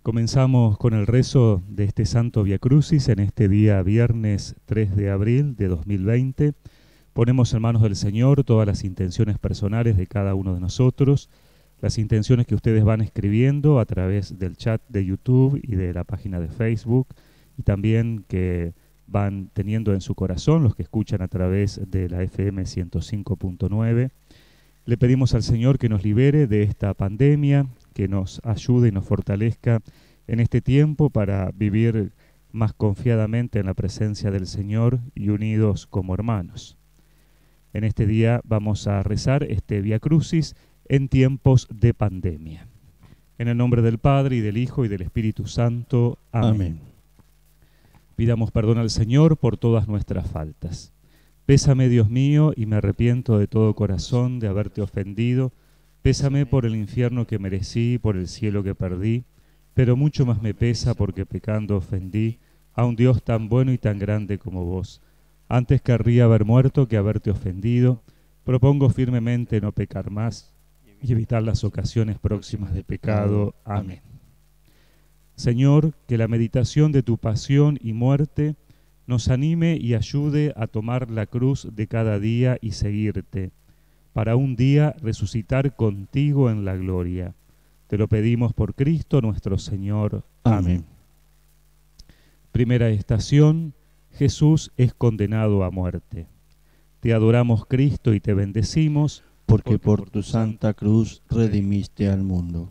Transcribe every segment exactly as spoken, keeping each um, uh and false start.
Comenzamos con el rezo de este Santo Via Crucis en este día viernes tres de abril de dos mil veinte. Ponemos en manos del Señor todas las intenciones personales de cada uno de nosotros, las intenciones que ustedes van escribiendo a través del chat de YouTube y de la página de Facebook, y también que van teniendo en su corazón los que escuchan a través de la F M ciento cinco punto nueve. Le pedimos al Señor que nos libere de esta pandemia, que nos ayude y nos fortalezca en este tiempo para vivir más confiadamente en la presencia del Señor y unidos como hermanos. En este día vamos a rezar este Via Crucis en tiempos de pandemia. En el nombre del Padre, y del Hijo, y del Espíritu Santo. Amén. Amén. Pidamos perdón al Señor por todas nuestras faltas. Pésame, Dios mío, y me arrepiento de todo corazón de haberte ofendido. Pésame por el infierno que merecí, por el cielo que perdí, pero mucho más me pesa porque pecando ofendí a un Dios tan bueno y tan grande como vos. Antes querría haber muerto que haberte ofendido. Propongo firmemente no pecar más y evitar las ocasiones próximas de pecado. Amén. Señor, que la meditación de tu pasión y muerte nos anime y ayude a tomar la cruz de cada día y seguirte, para un día resucitar contigo en la gloria. Te lo pedimos por Cristo nuestro Señor. Amén. Primera estación: Jesús es condenado a muerte. Te adoramos, Cristo, y te bendecimos, porque por tu santa cruz redimiste al mundo.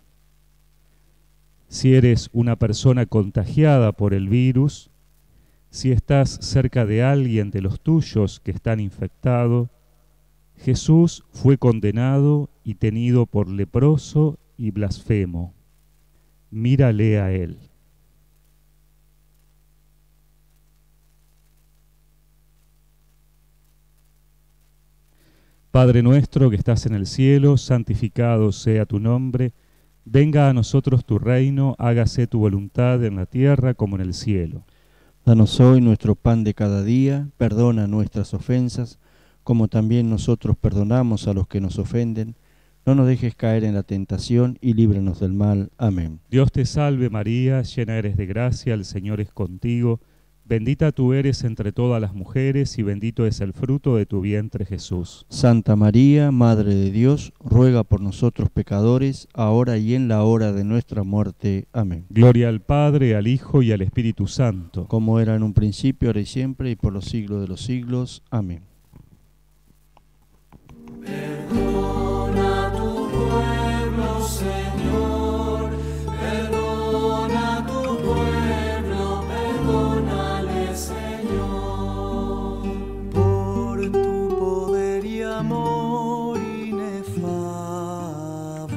Si eres una persona contagiada por el virus, si estás cerca de alguien de los tuyos que están infectados, Jesús fue condenado y tenido por leproso y blasfemo. Mírale a él. Padre nuestro que estás en el cielo, santificado sea tu nombre. Venga a nosotros tu reino, hágase tu voluntad en la tierra como en el cielo. Danos hoy nuestro pan de cada día, perdona nuestras ofensas, como también nosotros perdonamos a los que nos ofenden. No nos dejes caer en la tentación y líbranos del mal. Amén. Dios te salve María, llena eres de gracia, el Señor es contigo. Bendita tú eres entre todas las mujeres y bendito es el fruto de tu vientre Jesús. Santa María, Madre de Dios, ruega por nosotros pecadores, ahora y en la hora de nuestra muerte. Amén. Gloria al Padre, al Hijo y al Espíritu Santo. Como era en un principio, ahora y siempre, y por los siglos de los siglos. Amén. Perdona tu pueblo, Señor, perdona tu pueblo, perdónale, Señor. Por tu poder y amor inefable,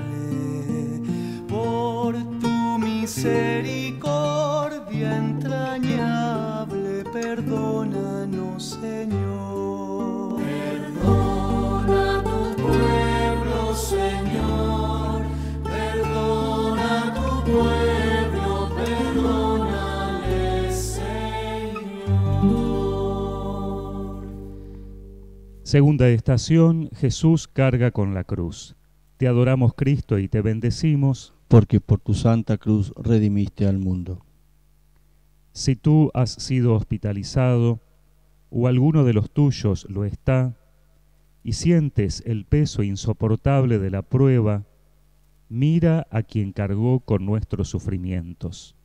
por tu misericordia entrañable, perdónanos, Señor. Señor, perdona tu pueblo, perdónale, Señor. Segunda estación: Jesús carga con la cruz. Te adoramos, Cristo, y te bendecimos, porque por tu santa cruz redimiste al mundo. Si tú has sido hospitalizado, o alguno de los tuyos lo está, y sientes el peso insoportable de la prueba, mira a quien cargó con nuestros sufrimientos.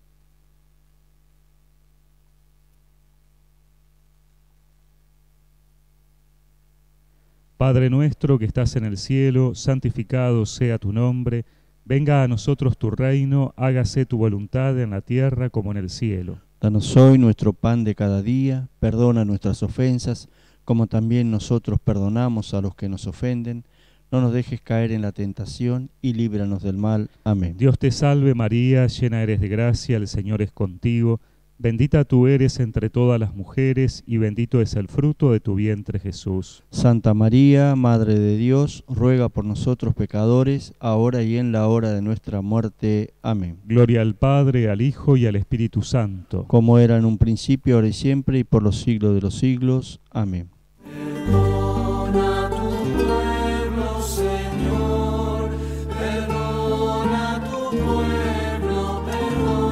Padre nuestro que estás en el cielo, santificado sea tu nombre, venga a nosotros tu reino, hágase tu voluntad en la tierra como en el cielo. Danos hoy nuestro pan de cada día, perdona nuestras ofensas, como también nosotros perdonamos a los que nos ofenden. No nos dejes caer en la tentación y líbranos del mal. Amén. Dios te salve María, llena eres de gracia, el Señor es contigo. Bendita tú eres entre todas las mujeres y bendito es el fruto de tu vientre Jesús. Santa María, Madre de Dios, ruega por nosotros pecadores, ahora y en la hora de nuestra muerte. Amén. Gloria al Padre, al Hijo y al Espíritu Santo. Como era en un principio, ahora y siempre, y por los siglos de los siglos. Amén. Perdona tu pueblo, Señor, perdona tu pueblo, perdona.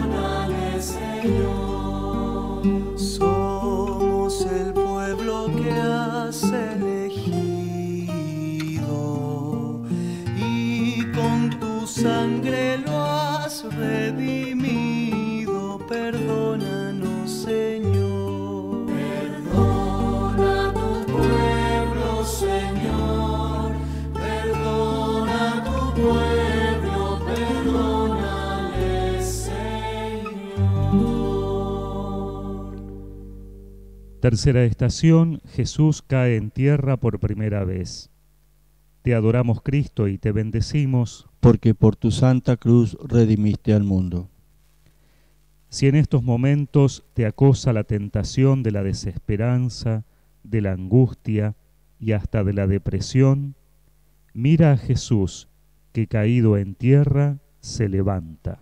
Señor. Somos el pueblo que has elegido y con tu sangre lo has redimido. Perdónanos, Señor. Perdona a tu pueblo, Señor. Perdona a tu pueblo, perdónale, Señor. Tercera estación, Jesús cae en tierra por primera vez. Te adoramos, Cristo, y te bendecimos, porque por tu santa cruz redimiste al mundo. si en estos momentos te acosa la tentación de la desesperanza, de la angustia y hasta de la depresión, mira a Jesús, que caído en tierra se levanta.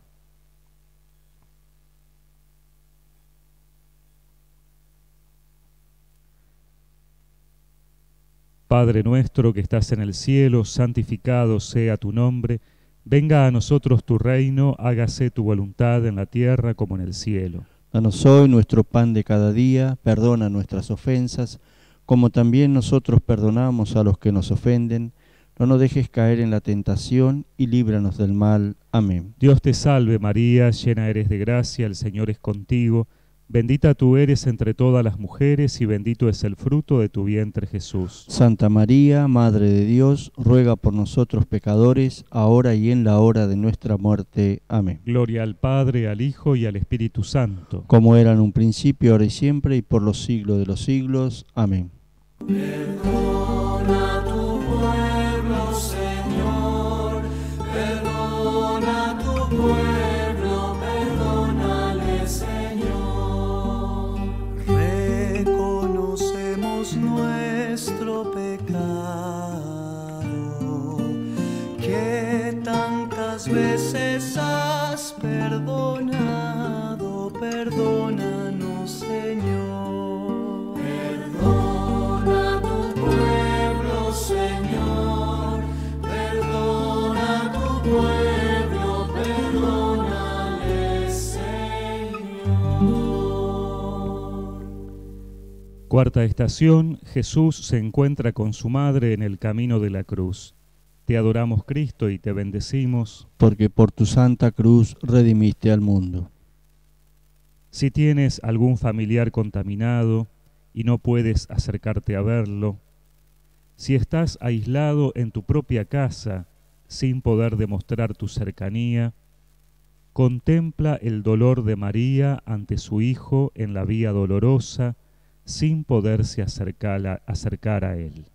Padre nuestro que estás en el cielo, santificado sea tu nombre. Venga a nosotros tu reino, hágase tu voluntad en la tierra como en el cielo. Danos hoy nuestro pan de cada día, perdona nuestras ofensas, como también nosotros perdonamos a los que nos ofenden. No nos dejes caer en la tentación y líbranos del mal. Amén. Dios te salve María, llena eres de gracia, el Señor es contigo. Bendita tú eres entre todas las mujeres y bendito es el fruto de tu vientre Jesús. Santa María, Madre de Dios, ruega por nosotros pecadores, ahora y en la hora de nuestra muerte. Amén. Gloria al Padre, al Hijo y al Espíritu Santo. Como era en un principio, ahora y siempre, y por los siglos de los siglos. Amén. Perdona a tu pueblo, Señor. Perdona a tu pueblo, perdónale, Señor. Reconocemos nuestro pecado, que tantas veces has perdonado. Perdónanos, Señor. Perdona a tu pueblo, Señor. Perdona a tu pueblo, perdónale, Señor. Cuarta estación, Jesús se encuentra con su madre en el camino de la cruz. Te adoramos, Cristo, y te bendecimos, porque por tu santa cruz redimiste al mundo. Si tienes algún familiar contaminado y no puedes acercarte a verlo, si estás aislado en tu propia casa sin poder demostrar tu cercanía, contempla el dolor de María ante su Hijo en la vía dolorosa sin poderse acercar a, acercar a Él.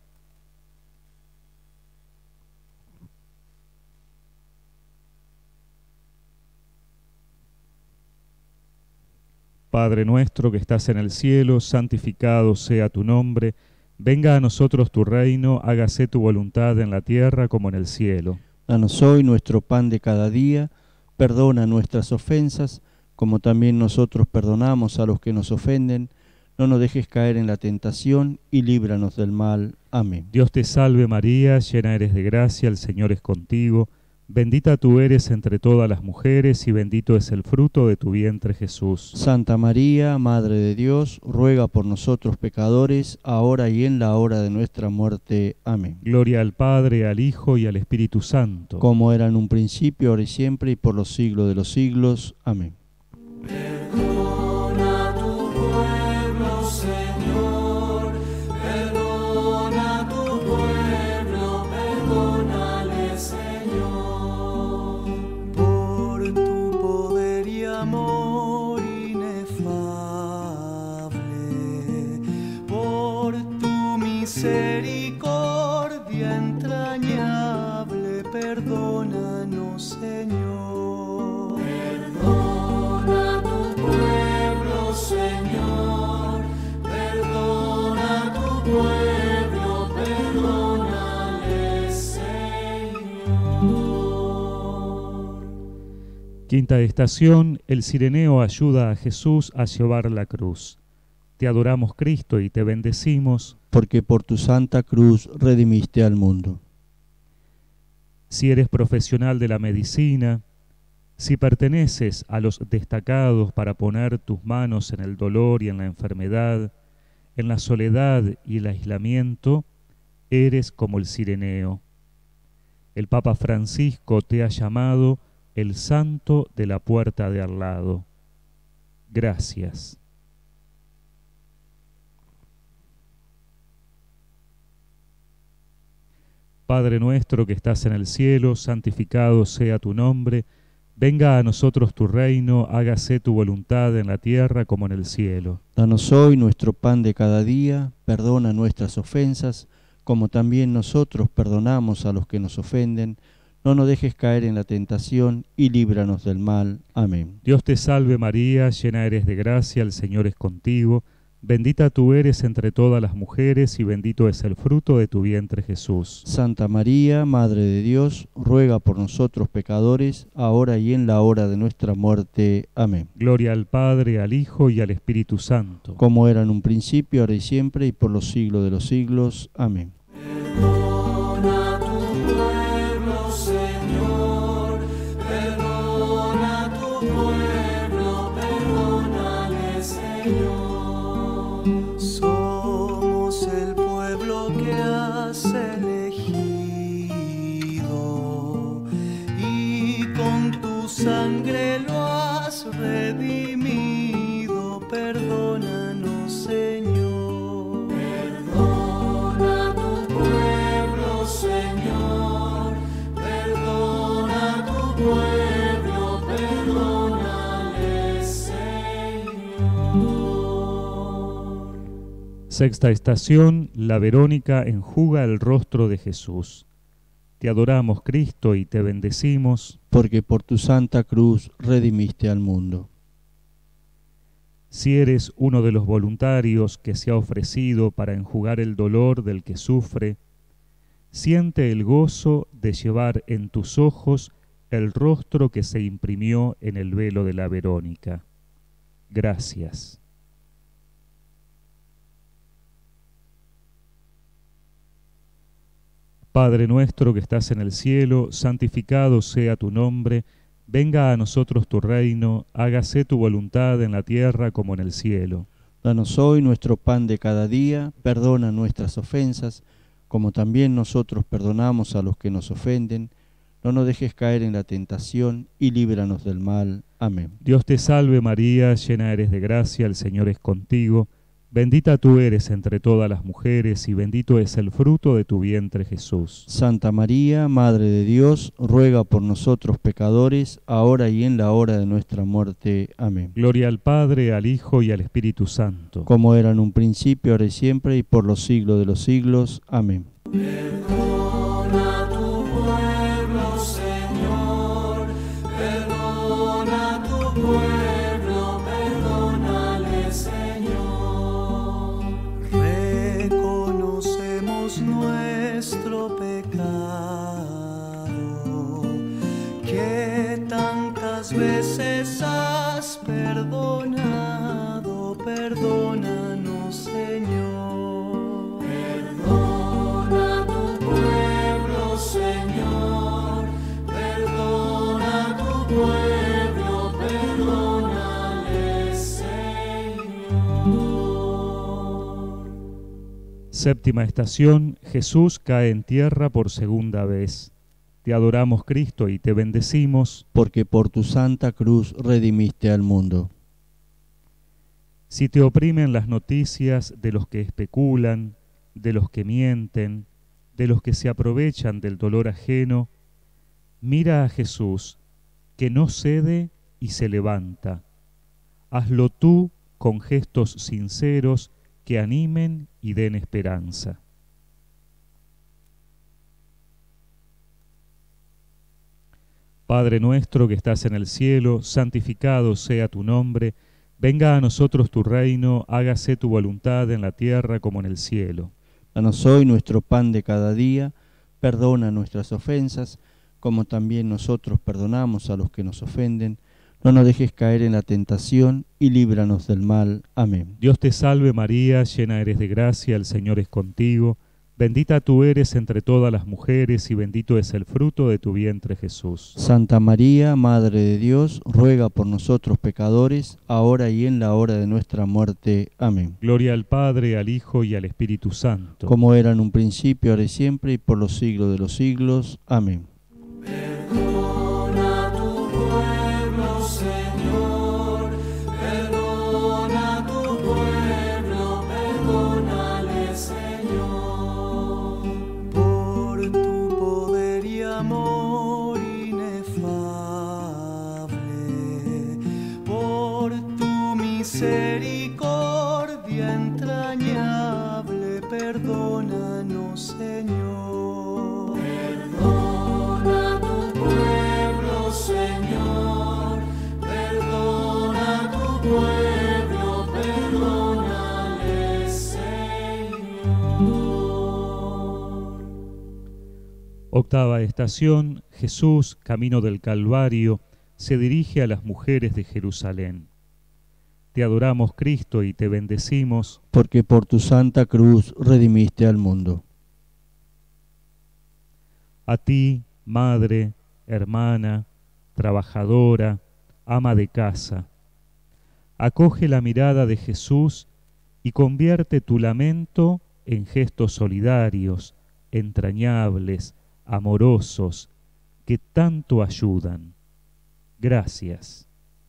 Padre nuestro que estás en el cielo, santificado sea tu nombre. Venga a nosotros tu reino, hágase tu voluntad en la tierra como en el cielo. Danos hoy nuestro pan de cada día, perdona nuestras ofensas, como también nosotros perdonamos a los que nos ofenden. No nos dejes caer en la tentación y líbranos del mal. Amén. Dios te salve María, llena eres de gracia, el Señor es contigo. Bendita tú eres entre todas las mujeres y bendito es el fruto de tu vientre Jesús. Santa María, Madre de Dios, ruega por nosotros pecadores, ahora y en la hora de nuestra muerte. Amén. Gloria al Padre, al Hijo y al Espíritu Santo. Como era en un principio, ahora y siempre, y por los siglos de los siglos. Amén. Perdona a tu pueblo, Señor. Perdona a tu pueblo, perdónale, Señor. Por tu poder y amor inefable, por tu misericordia entrañable, perdónanos, Señor. Perdona a tu pueblo, Señor. Perdona a tu pueblo, perdónale, Señor. Quinta estación, el Cireneo ayuda a Jesús a llevar la cruz. Te adoramos, Cristo, y te bendecimos, porque por tu santa cruz redimiste al mundo. si eres profesional de la medicina, Si perteneces a los destacados para poner tus manos en el dolor y en la enfermedad, en la soledad y el aislamiento, eres como el Cireneo. El Papa Francisco te ha llamado el santo de la puerta de al lado. Gracias. Padre nuestro que estás en el cielo, santificado sea tu nombre. Venga a nosotros tu reino, hágase tu voluntad en la tierra como en el cielo. Danos hoy nuestro pan de cada día, perdona nuestras ofensas, como también nosotros perdonamos a los que nos ofenden. No nos dejes caer en la tentación y líbranos del mal. Amén. Dios te salve María, llena eres de gracia, el Señor es contigo. Bendita tú eres entre todas las mujeres y bendito es el fruto de tu vientre Jesús. Santa María, Madre de Dios, ruega por nosotros pecadores, ahora y en la hora de nuestra muerte. Amén. Gloria al Padre, al Hijo y al Espíritu Santo. Como era en un principio, ahora y siempre, y por los siglos de los siglos. Amén. Perdona a tu pueblo, Señor, perdona a tu pueblo, perdónale, Señor. Somos el pueblo que has elegido y con tu sangre lo has redimido. Perdónanos, Señor. Perdona a tu pueblo, Señor. Perdona a tu pueblo, perdónale, Señor. Sexta estación, la Verónica enjuga el rostro de Jesús. Te adoramos, Cristo, y te bendecimos, porque por tu santa cruz redimiste al mundo. Si eres uno de los voluntarios que se ha ofrecido para enjugar el dolor del que sufre, siente el gozo de llevar en tus ojos el rostro que se imprimió en el velo de la Verónica. Gracias. Padre nuestro que estás en el cielo, santificado sea tu nombre, venga a nosotros tu reino, hágase tu voluntad en la tierra como en el cielo. Danos hoy nuestro pan de cada día, perdona nuestras ofensas, como también nosotros perdonamos a los que nos ofenden. No nos dejes caer en la tentación y líbranos del mal. Amén. Dios te salve María, llena eres de gracia, el Señor es contigo. Bendita tú eres entre todas las mujeres y bendito es el fruto de tu vientre Jesús. Santa María, Madre de Dios, ruega por nosotros pecadores, ahora y en la hora de nuestra muerte. Amén. Gloria al Padre, al Hijo y al Espíritu Santo. Como era en un principio, ahora y siempre, y por los siglos de los siglos. Amén. Perdona a tu pueblo, Señor, perdona a tu pueblo, perdónale, Señor. Reconocemos nuestro pecado, que tantas veces has perdonado, perdónanos, Señor. Perdona a tu pueblo, Señor, perdona a tu pueblo, perdónale, Señor. Séptima estación, Jesús cae en tierra por segunda vez. Te adoramos, Cristo, y te bendecimos, porque por tu santa cruz redimiste al mundo. Si te oprimen las noticias de los que especulan, de los que mienten, de los que se aprovechan del dolor ajeno, mira a Jesús, que no cede y se levanta. Hazlo tú con gestos sinceros que animen y den esperanza. Padre nuestro que estás en el cielo, santificado sea tu nombre, venga a nosotros tu reino, hágase tu voluntad en la tierra como en el cielo. Danos hoy nuestro pan de cada día, perdona nuestras ofensas, como también nosotros perdonamos a los que nos ofenden. No nos dejes caer en la tentación y líbranos del mal. Amén. Dios te salve María, llena eres de gracia, el Señor es contigo. Bendita tú eres entre todas las mujeres y bendito es el fruto de tu vientre, Jesús. Santa María, Madre de Dios, ruega por nosotros pecadores, ahora y en la hora de nuestra muerte. Amén. Gloria al Padre, al Hijo y al Espíritu Santo. Como era en un principio, ahora y siempre, y por los siglos de los siglos. Amén. Perdona a tu pueblo, Señor, perdona a tu pueblo, perdónale, Señor, por tu poder y amor inefable, por tu misericordia entrañable, perdónanos, Señor. Perdona a tu pueblo, Señor, perdona a tu pueblo, perdónale, Señor. Octava estación. Jesús, camino del Calvario, se dirige a las mujeres de Jerusalén. Te adoramos, Cristo, y te bendecimos, porque por tu santa cruz redimiste al mundo. a ti, madre, hermana, trabajadora, ama de casa. Acoge la mirada de Jesús y convierte tu lamento en gestos solidarios, entrañables, amorosos, que tanto ayudan. Gracias.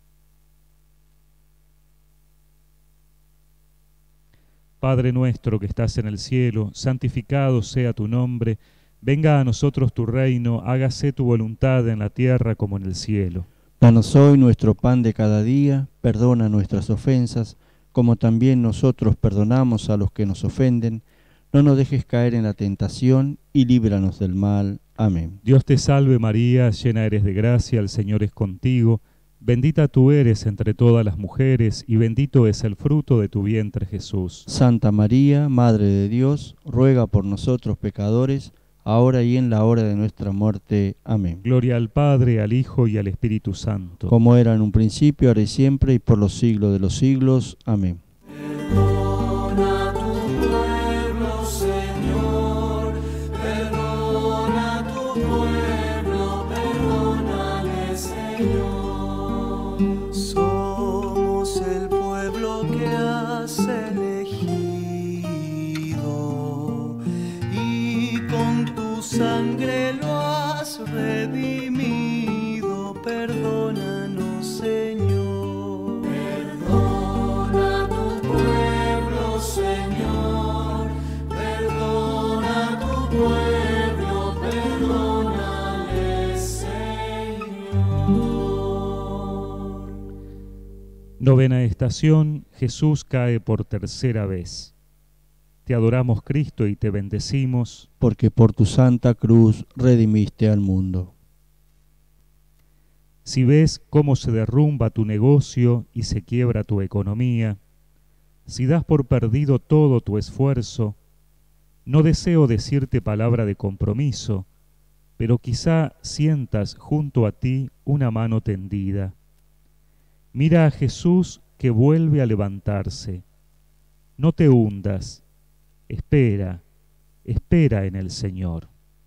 Padre nuestro que estás en el cielo, santificado sea tu nombre. Venga a nosotros tu reino, hágase tu voluntad en la tierra como en el cielo. Danos hoy nuestro pan de cada día, perdona nuestras ofensas, como también nosotros perdonamos a los que nos ofenden. No nos dejes caer en la tentación y líbranos del mal. Amén. Dios te salve María, llena eres de gracia, el Señor es contigo. Bendita tú eres entre todas las mujeres, y bendito es el fruto de tu vientre, Jesús. Santa María, Madre de Dios, ruega por nosotros pecadores, ahora y en la hora de nuestra muerte. Amén. Gloria al Padre, al Hijo y al Espíritu Santo. Como era en un principio, ahora y siempre, y por los siglos de los siglos. Amén. Perdona a tu pueblo, Señor, perdona a tu pueblo, perdónale, Señor. Somos el pueblo que has elegido y con tu sangre lo has redimido, perdónanos, Señor. Perdona a tu pueblo, Señor, perdona a tu pueblo, perdónale, Señor. Novena estación. Jesús cae por tercera vez. Te adoramos, Cristo, y te bendecimos, porque por tu santa cruz redimiste al mundo. Si ves cómo se derrumba tu negocio y se quiebra tu economía, si das por perdido todo tu esfuerzo, no deseo decirte palabra de compromiso, pero quizá sientas junto a ti una mano tendida. Mira a Jesús que vuelve a levantarse. No te hundas. Espera, espera en el Señor.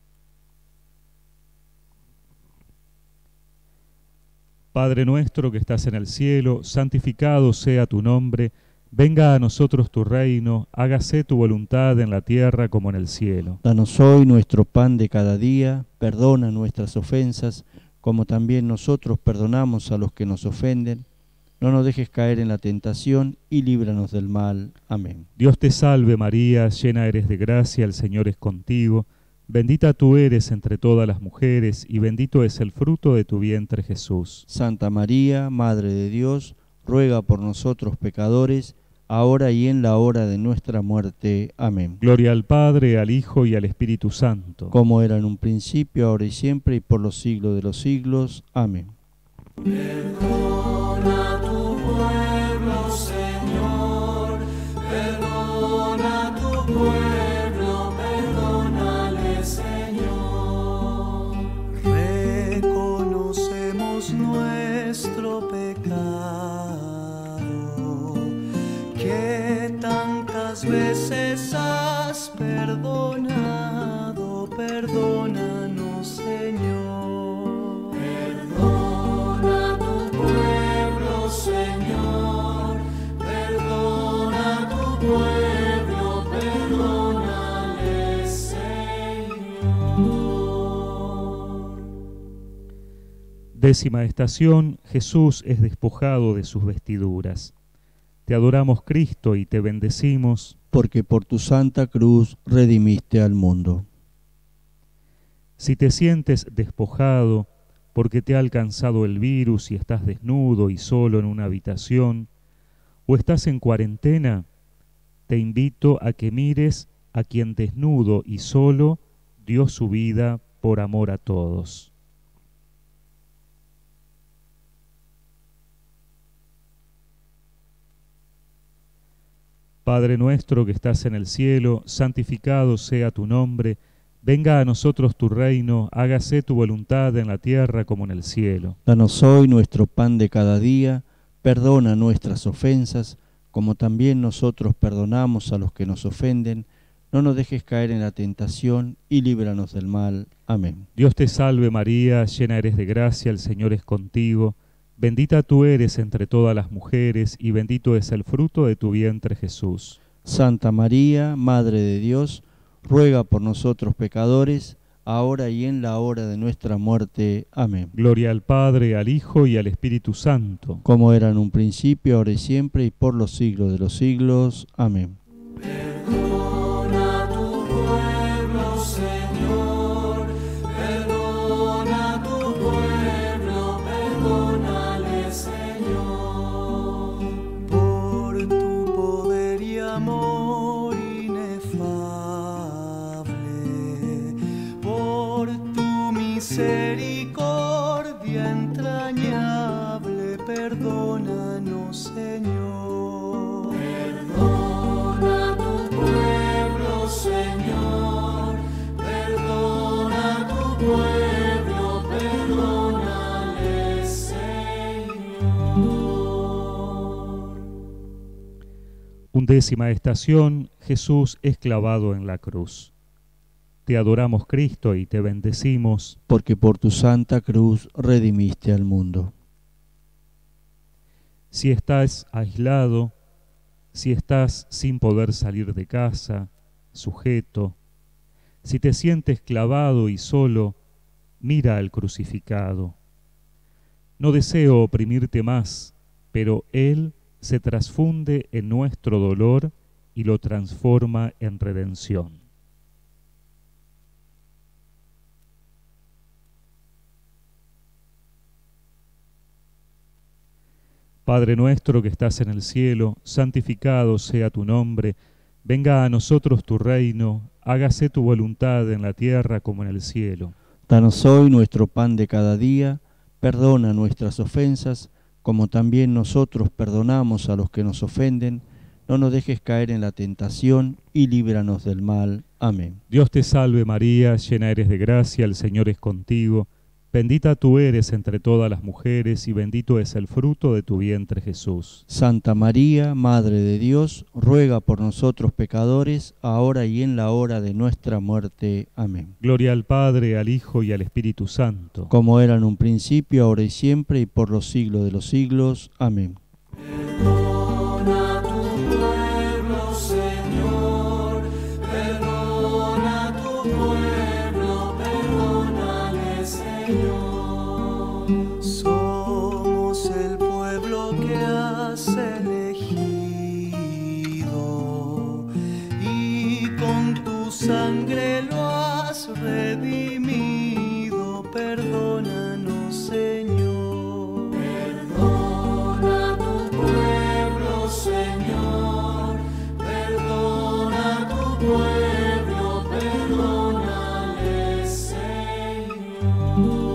Padre nuestro que estás en el cielo, santificado sea tu nombre, venga a nosotros tu reino, hágase tu voluntad en la tierra como en el cielo. Danos hoy nuestro pan de cada día, perdona nuestras ofensas, como también nosotros perdonamos a los que nos ofenden. No nos dejes caer en la tentación y líbranos del mal. Amén. Dios te salve María, llena eres de gracia, el Señor es contigo. Bendita tú eres entre todas las mujeres, y bendito es el fruto de tu vientre, Jesús. Santa María, Madre de Dios, ruega por nosotros pecadores, ahora y en la hora de nuestra muerte. Amén. Gloria al Padre, al Hijo y al Espíritu Santo. Como era en un principio, ahora y siempre, y por los siglos de los siglos. Amén. Perdona a tu pueblo, Señor, perdona a tu pueblo, perdónale, Señor. Reconocemos nuestro pecado, que tantas veces has perdonado. Décima estación, Jesús es despojado de sus vestiduras. Te adoramos, Cristo, y te bendecimos, porque por tu santa cruz redimiste al mundo. Si te sientes despojado porque te ha alcanzado el virus y estás desnudo y solo en una habitación, o estás en cuarentena, te invito a que mires a quien desnudo y solo dio su vida por amor a todos. Padre nuestro que estás en el cielo, santificado sea tu nombre. Venga a nosotros tu reino, hágase tu voluntad en la tierra como en el cielo. Danos hoy nuestro pan de cada día, perdona nuestras ofensas, como también nosotros perdonamos a los que nos ofenden. No nos dejes caer en la tentación y líbranos del mal. Amén. Dios te salve María, llena eres de gracia, el Señor es contigo. Bendita tú eres entre todas las mujeres, y bendito es el fruto de tu vientre Jesús. Santa María, Madre de Dios, ruega por nosotros pecadores, ahora y en la hora de nuestra muerte. Amén. Gloria al Padre, al Hijo y al Espíritu Santo. Como era en un principio, ahora y siempre, y por los siglos de los siglos. Amén. Perdona a tu pueblo, Señor, perdona a tu pueblo, perdónale, Señor, por tu poder y amor inefable, por tu misericordia entrañable, perdónanos, Señor. Perdona a tu pueblo, Señor, perdona a tu pueblo, perdónale, Señor. Undécima estación, Jesús es clavado en la cruz. Te adoramos, Cristo, y te bendecimos, porque por tu santa cruz redimiste al mundo. Si estás aislado, si estás sin poder salir de casa, sujeto, si te sientes clavado y solo, mira al crucificado. No deseo oprimirte más, pero Él se transfunde en nuestro dolor y lo transforma en redención. Padre nuestro que estás en el cielo, santificado sea tu nombre, venga a nosotros tu reino, hágase tu voluntad en la tierra como en el cielo. Danos hoy nuestro pan de cada día, perdona nuestras ofensas, como también nosotros perdonamos a los que nos ofenden. No nos dejes caer en la tentación y líbranos del mal. Amén. Dios te salve María, llena eres de gracia, el Señor es contigo. Bendita tú eres entre todas las mujeres, y bendito es el fruto de tu vientre Jesús. Santa María, Madre de Dios, ruega por nosotros pecadores, ahora y en la hora de nuestra muerte. Amén. Gloria al Padre, al Hijo y al Espíritu Santo. Como era en un principio, ahora y siempre, y por los siglos de los siglos. Amén. Perdona a tu pueblo, Señor, perdona a tu pueblo, perdónale, Señor. Somos el pueblo que has elegido y con tu sangre lo has redimido. Perdónanos, Señor. Perdona a tu pueblo, Señor, perdona a tu pueblo, perdónale, Señor.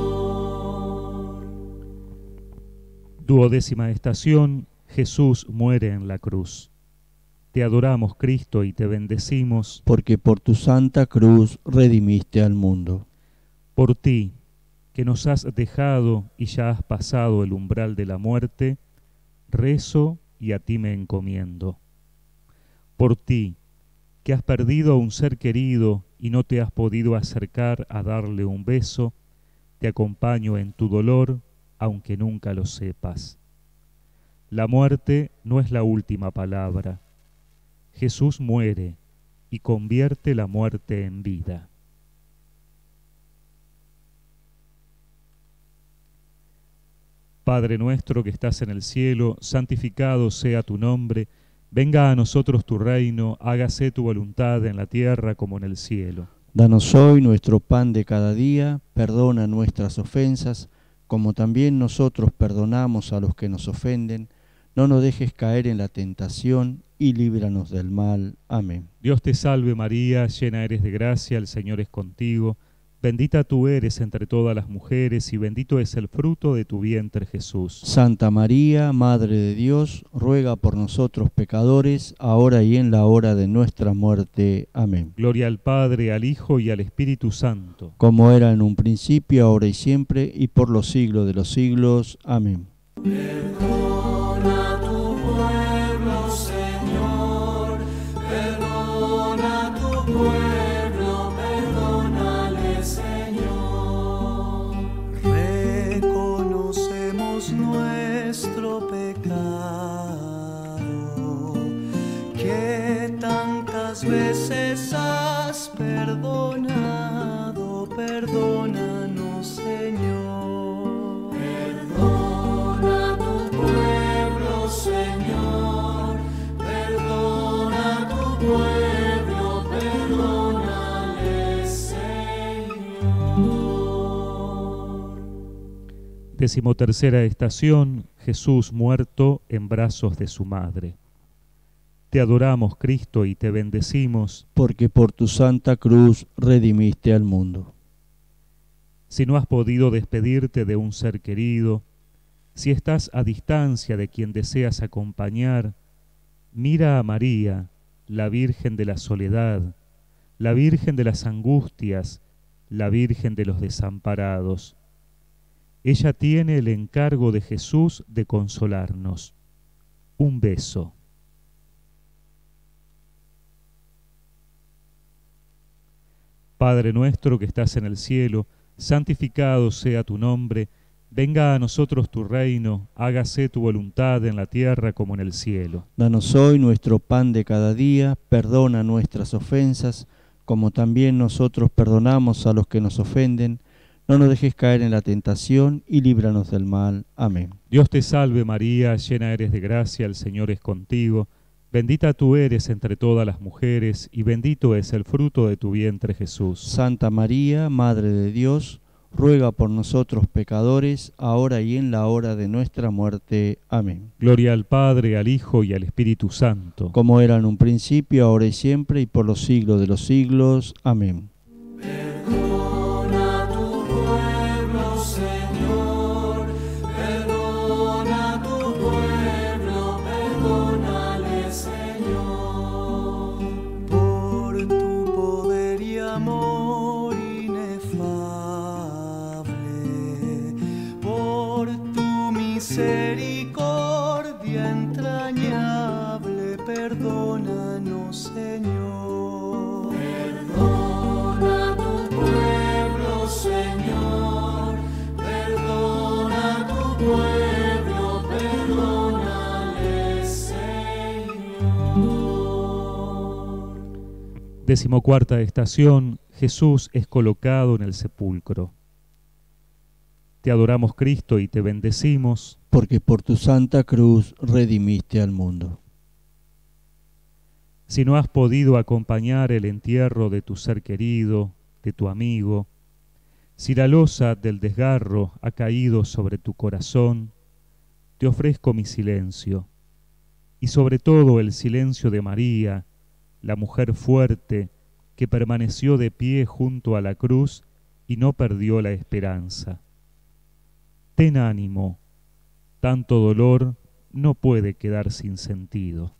Duodécima estación, Jesús muere en la cruz. Te adoramos, Cristo, y te bendecimos, porque por tu santa cruz redimiste al mundo. por ti, que nos has dejado y ya has pasado el umbral de la muerte, rezo y a ti me encomiendo. Por ti, que has perdido a un ser querido y no te has podido acercar a darle un beso, te acompaño en tu dolor, aunque nunca lo sepas. La muerte no es la última palabra. Jesús muere y convierte la muerte en vida. Padre nuestro que estás en el cielo, santificado sea tu nombre. Venga a nosotros tu reino, hágase tu voluntad en la tierra como en el cielo. Danos hoy nuestro pan de cada día, perdona nuestras ofensas, como también nosotros perdonamos a los que nos ofenden. No nos dejes caer en la tentación y líbranos del mal. Amén. Dios te salve María, llena eres de gracia, el Señor es contigo. Bendita tú eres entre todas las mujeres y bendito es el fruto de tu vientre Jesús. Santa María, Madre de Dios, ruega por nosotros pecadores, ahora y en la hora de nuestra muerte. Amén. Gloria al Padre, al Hijo y al Espíritu Santo. Como era en un principio, ahora y siempre, y por los siglos de los siglos. Amén. Perdona a tu pueblo, Señor, perdona a tu pueblo, perdónale, Señor. Reconocemos nuestro pecado, que tantas veces has perdonado, perdónanos, Señor. Señor, perdona a tu pueblo, perdónale, Señor. Decimotercera estación, Jesús muerto en brazos de su madre. Te adoramos, Cristo, y te bendecimos, porque por tu santa cruz redimiste al mundo. Si no has podido despedirte de un ser querido, si estás a distancia de quien deseas acompañar, mira a María, la Virgen de la soledad, la Virgen de las angustias, la Virgen de los desamparados. Ella tiene el encargo de Jesús de consolarnos. Un beso. Padre nuestro que estás en el cielo, santificado sea tu nombre. Venga a nosotros tu reino, hágase tu voluntad en la tierra como en el cielo. Danos hoy nuestro pan de cada día, perdona nuestras ofensas, como también nosotros perdonamos a los que nos ofenden. No nos dejes caer en la tentación y líbranos del mal. Amén. Dios te salve María, llena eres de gracia, el Señor es contigo. Bendita tú eres entre todas las mujeres y bendito es el fruto de tu vientre Jesús. Santa María, Madre de Dios, ruega por nosotros pecadores, ahora y en la hora de nuestra muerte. Amén. Gloria al Padre, al Hijo y al Espíritu Santo. Como era en un principio, ahora y siempre, y por los siglos de los siglos. Amén. Perdona a tu pueblo, Señor, perdona a tu pueblo, perdónale, Señor. Por tu poder y amor inefable, por tu misericordia entrañable, perdónanos, Señor. Perdona a tu pueblo, Señor, perdona a tu pueblo, perdónale, Señor. Decimocuarta estación, Jesús es colocado en el sepulcro. Te adoramos, Cristo, y te bendecimos, porque por tu santa cruz redimiste al mundo. si no has podido acompañar el entierro de tu ser querido, de tu amigo, si la losa del desgarro ha caído sobre tu corazón, te ofrezco mi silencio, y sobre todo el silencio de María, la mujer fuerte que permaneció de pie junto a la cruz y no perdió la esperanza. Ten ánimo, tanto dolor no puede quedar sin sentido.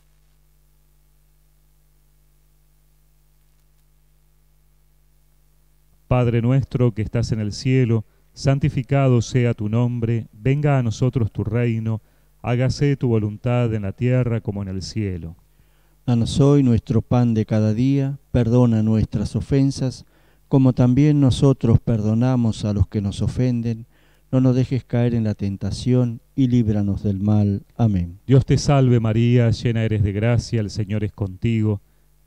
Padre nuestro que estás en el cielo, santificado sea tu nombre, venga a nosotros tu reino, hágase tu voluntad en la tierra como en el cielo. Danos hoy nuestro pan de cada día, perdona nuestras ofensas, como también nosotros perdonamos a los que nos ofenden. No nos dejes caer en la tentación y líbranos del mal. Amén. Dios te salve María, llena eres de gracia, el Señor es contigo.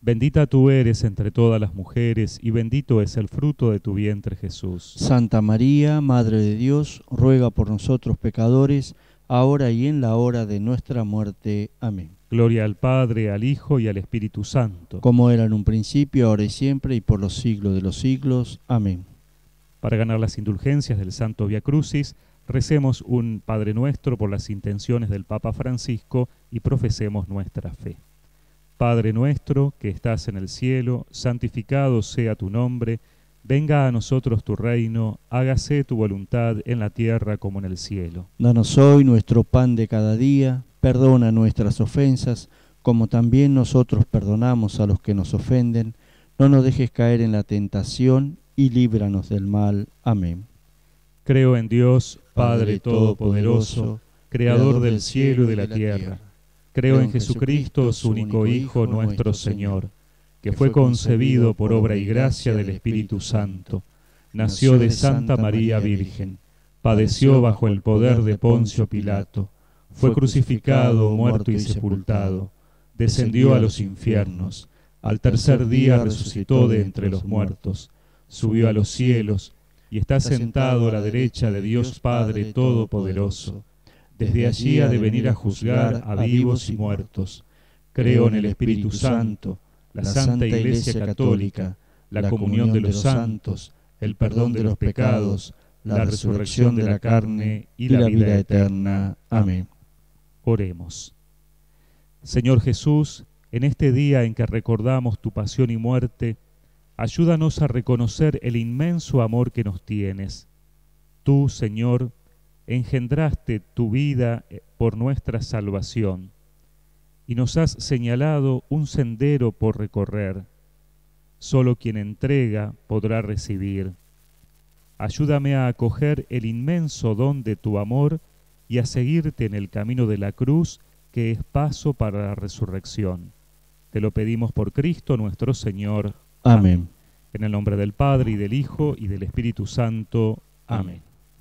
Bendita tú eres entre todas las mujeres, y bendito es el fruto de tu vientre, Jesús. Santa María, Madre de Dios, ruega por nosotros pecadores, ahora y en la hora de nuestra muerte. Amén. Gloria al Padre, al Hijo y al Espíritu Santo. Como era en un principio, ahora y siempre, y por los siglos de los siglos. Amén. Para ganar las indulgencias del Santo Via Crucis, recemos un Padre Nuestro por las intenciones del Papa Francisco y profesemos nuestra fe. Padre nuestro, que estás en el cielo, santificado sea tu nombre, venga a nosotros tu reino, hágase tu voluntad en la tierra como en el cielo. Danos hoy nuestro pan de cada día, perdona nuestras ofensas, como también nosotros perdonamos a los que nos ofenden. No nos dejes caer en la tentación y líbranos del mal. Amén. Creo en Dios, Padre Todopoderoso, Creador del cielo y de la tierra. Creo en Jesucristo, su único Hijo, nuestro Señor, que fue concebido por obra y gracia del Espíritu Santo. Nació de Santa María Virgen, padeció bajo el poder de Poncio Pilato, fue crucificado, muerto y sepultado, descendió a los infiernos, al tercer día resucitó de entre los muertos, subió a los cielos y está sentado a la derecha de Dios Padre Todopoderoso. Desde allí ha de venir a juzgar a vivos y muertos. Creo en el Espíritu Santo, la Santa Iglesia Católica, la comunión de los santos, el perdón de los pecados, la resurrección de la carne y la vida eterna. Amén. Oremos. Señor Jesús, en este día en que recordamos tu pasión y muerte, ayúdanos a reconocer el inmenso amor que nos tienes. Tú, Señor, engendraste tu vida por nuestra salvación y nos has señalado un sendero por recorrer. Solo quien entrega podrá recibir. Ayúdame a acoger el inmenso don de tu amor y a seguirte en el camino de la cruz, que es paso para la resurrección. Te lo pedimos por Cristo nuestro Señor. Amén. En el nombre del Padre, y del Hijo, y del Espíritu Santo. Amén.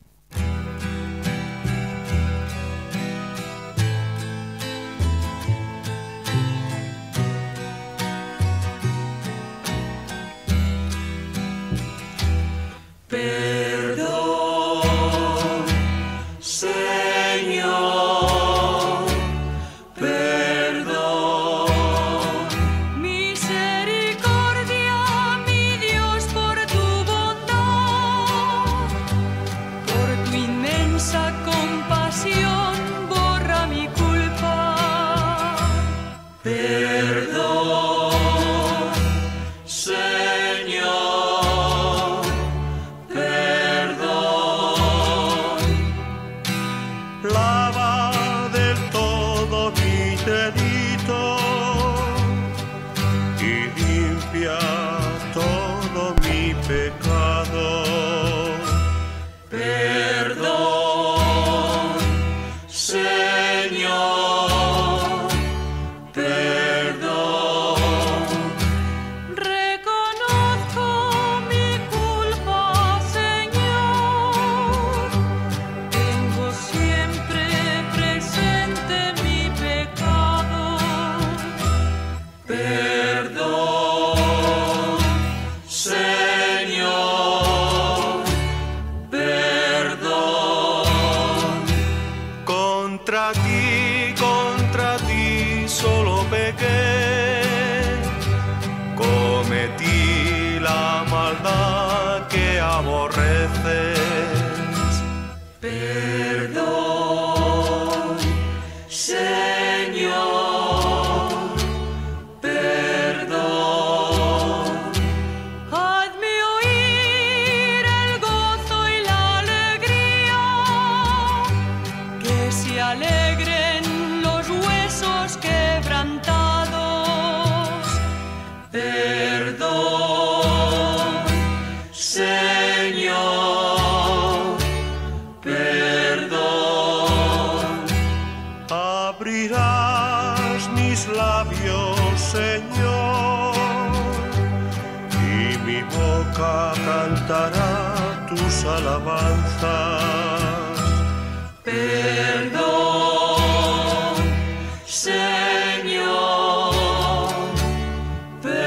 Perdón, Señor, perdón. Misericordia, mi Dios, por tu bondad, por tu inmensa compasión, borra mi culpa. Perdón, Señor, perdón. Lava del todo mi delito y limpia todo mi pecado. Perdón, Señor, perdón. Reconozco mi culpa, Señor. Tengo siempre presente mi pecado. Perdón, Señor, perdón. Contra ti, contra ti solo pequé, cometí la maldad que aborreces. Perdón, Señor, perdón. Hazme oír el gozo y la alegría, que se alegren los huesos quebrantados. Perdón, Señor, perdón. Abrirás mis labios, Señor, y mi boca cantará tus alabanzas. Perdón, Señor, perdón.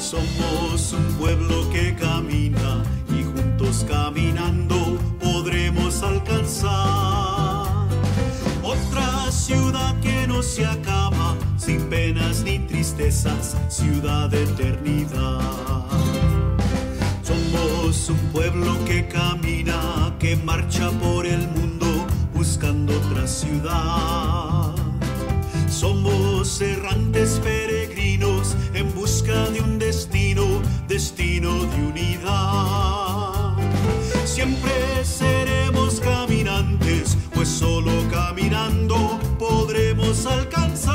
Somos un pueblo que camina y juntos caminando podremos alcanzar otra ciudad que no se acaba, sin penas ni tristezas, ciudad de eternidad. Somos un pueblo que camina, que marcha por el mundo buscando otra ciudad. Somos errantes peregrinos en busca de un destino, destino de unidad. Siempre seremos caminantes, pues solo caminando podremos alcanzar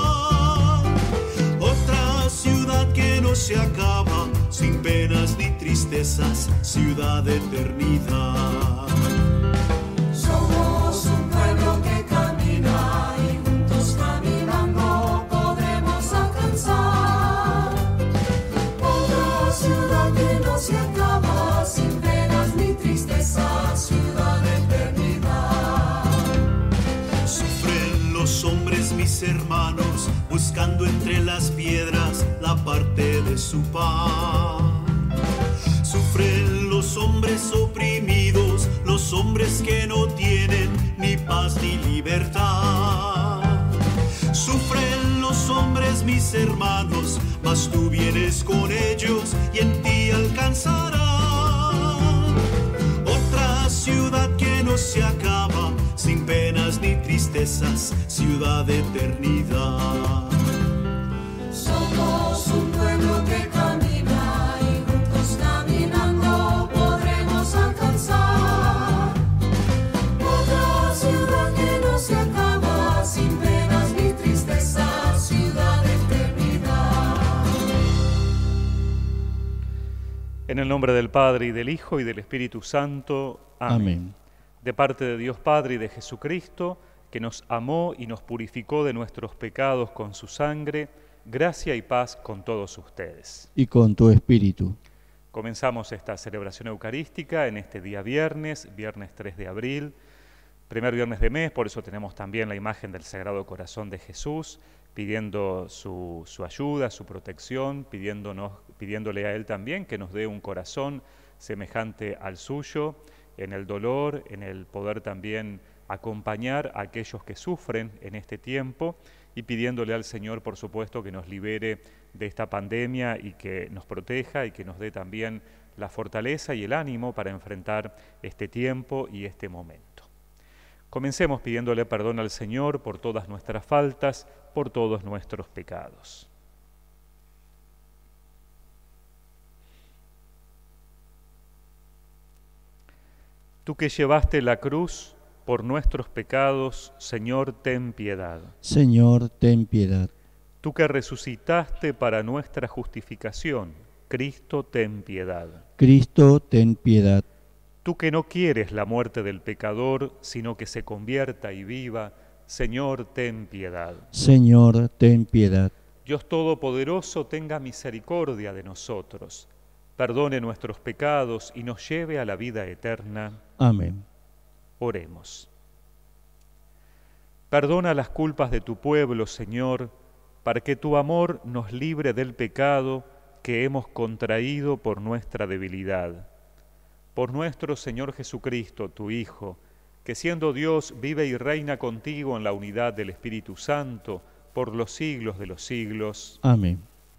otra ciudad que no se acaba, sin penas ni tristezas, ciudad de eternidad. Somos un pueblo que camina y juntos caminando podremos alcanzar otra ciudad que no se acaba, sin penas ni tristezas, ciudad de eternidad. Sufren los hombres, mis hermanos, buscando entre las piedras la parte de su pan. Sufren los hombres oprimidos, los hombres que no tienen ni paz ni libertad. Sufren los hombres, mis hermanos, mas tú vienes con ellos y en ti alcanzarán otra ciudad que no se acaba, sin penas ni tristezas, ciudad de eternidad. Somos un pueblo que camina y juntos caminando podremos alcanzar otra ciudad que no se acaba, sin penas ni tristezas, ciudad de eternidad. En el nombre del Padre, y del Hijo, y del Espíritu Santo. Amén. Amén. De parte de Dios Padre y de Jesucristo, que nos amó y nos purificó de nuestros pecados con su sangre, gracia y paz con todos ustedes. Y con tu espíritu. Comenzamos esta celebración eucarística en este día viernes, viernes tres de abril, primer viernes de mes, por eso tenemos también la imagen del Sagrado Corazón de Jesús, pidiendo su, su ayuda, su protección, pidiéndonos, pidiéndole a Él también que nos dé un corazón semejante al suyo, en el dolor, en el poder también acompañar a aquellos que sufren en este tiempo, y pidiéndole al Señor, por supuesto, que nos libere de esta pandemia y que nos proteja y que nos dé también la fortaleza y el ánimo para enfrentar este tiempo y este momento. Comencemos pidiéndole perdón al Señor por todas nuestras faltas, por todos nuestros pecados. Tú que llevaste la cruz por nuestros pecados, Señor, ten piedad. Señor, ten piedad. Tú que resucitaste para nuestra justificación, Cristo, ten piedad. Cristo, ten piedad. Tú que no quieres la muerte del pecador, sino que se convierta y viva, Señor, ten piedad. Señor, ten piedad. Dios Todopoderoso, tenga misericordia de nosotros, perdone nuestros pecados y nos lleve a la vida eterna. Amén. Oremos. Perdona las culpas de tu pueblo, Señor, para que tu amor nos libre del pecado que hemos contraído por nuestra debilidad. Por nuestro Señor Jesucristo, tu Hijo, que siendo Dios vive y reina contigo en la unidad del Espíritu Santo, por los siglos de los siglos. Amén.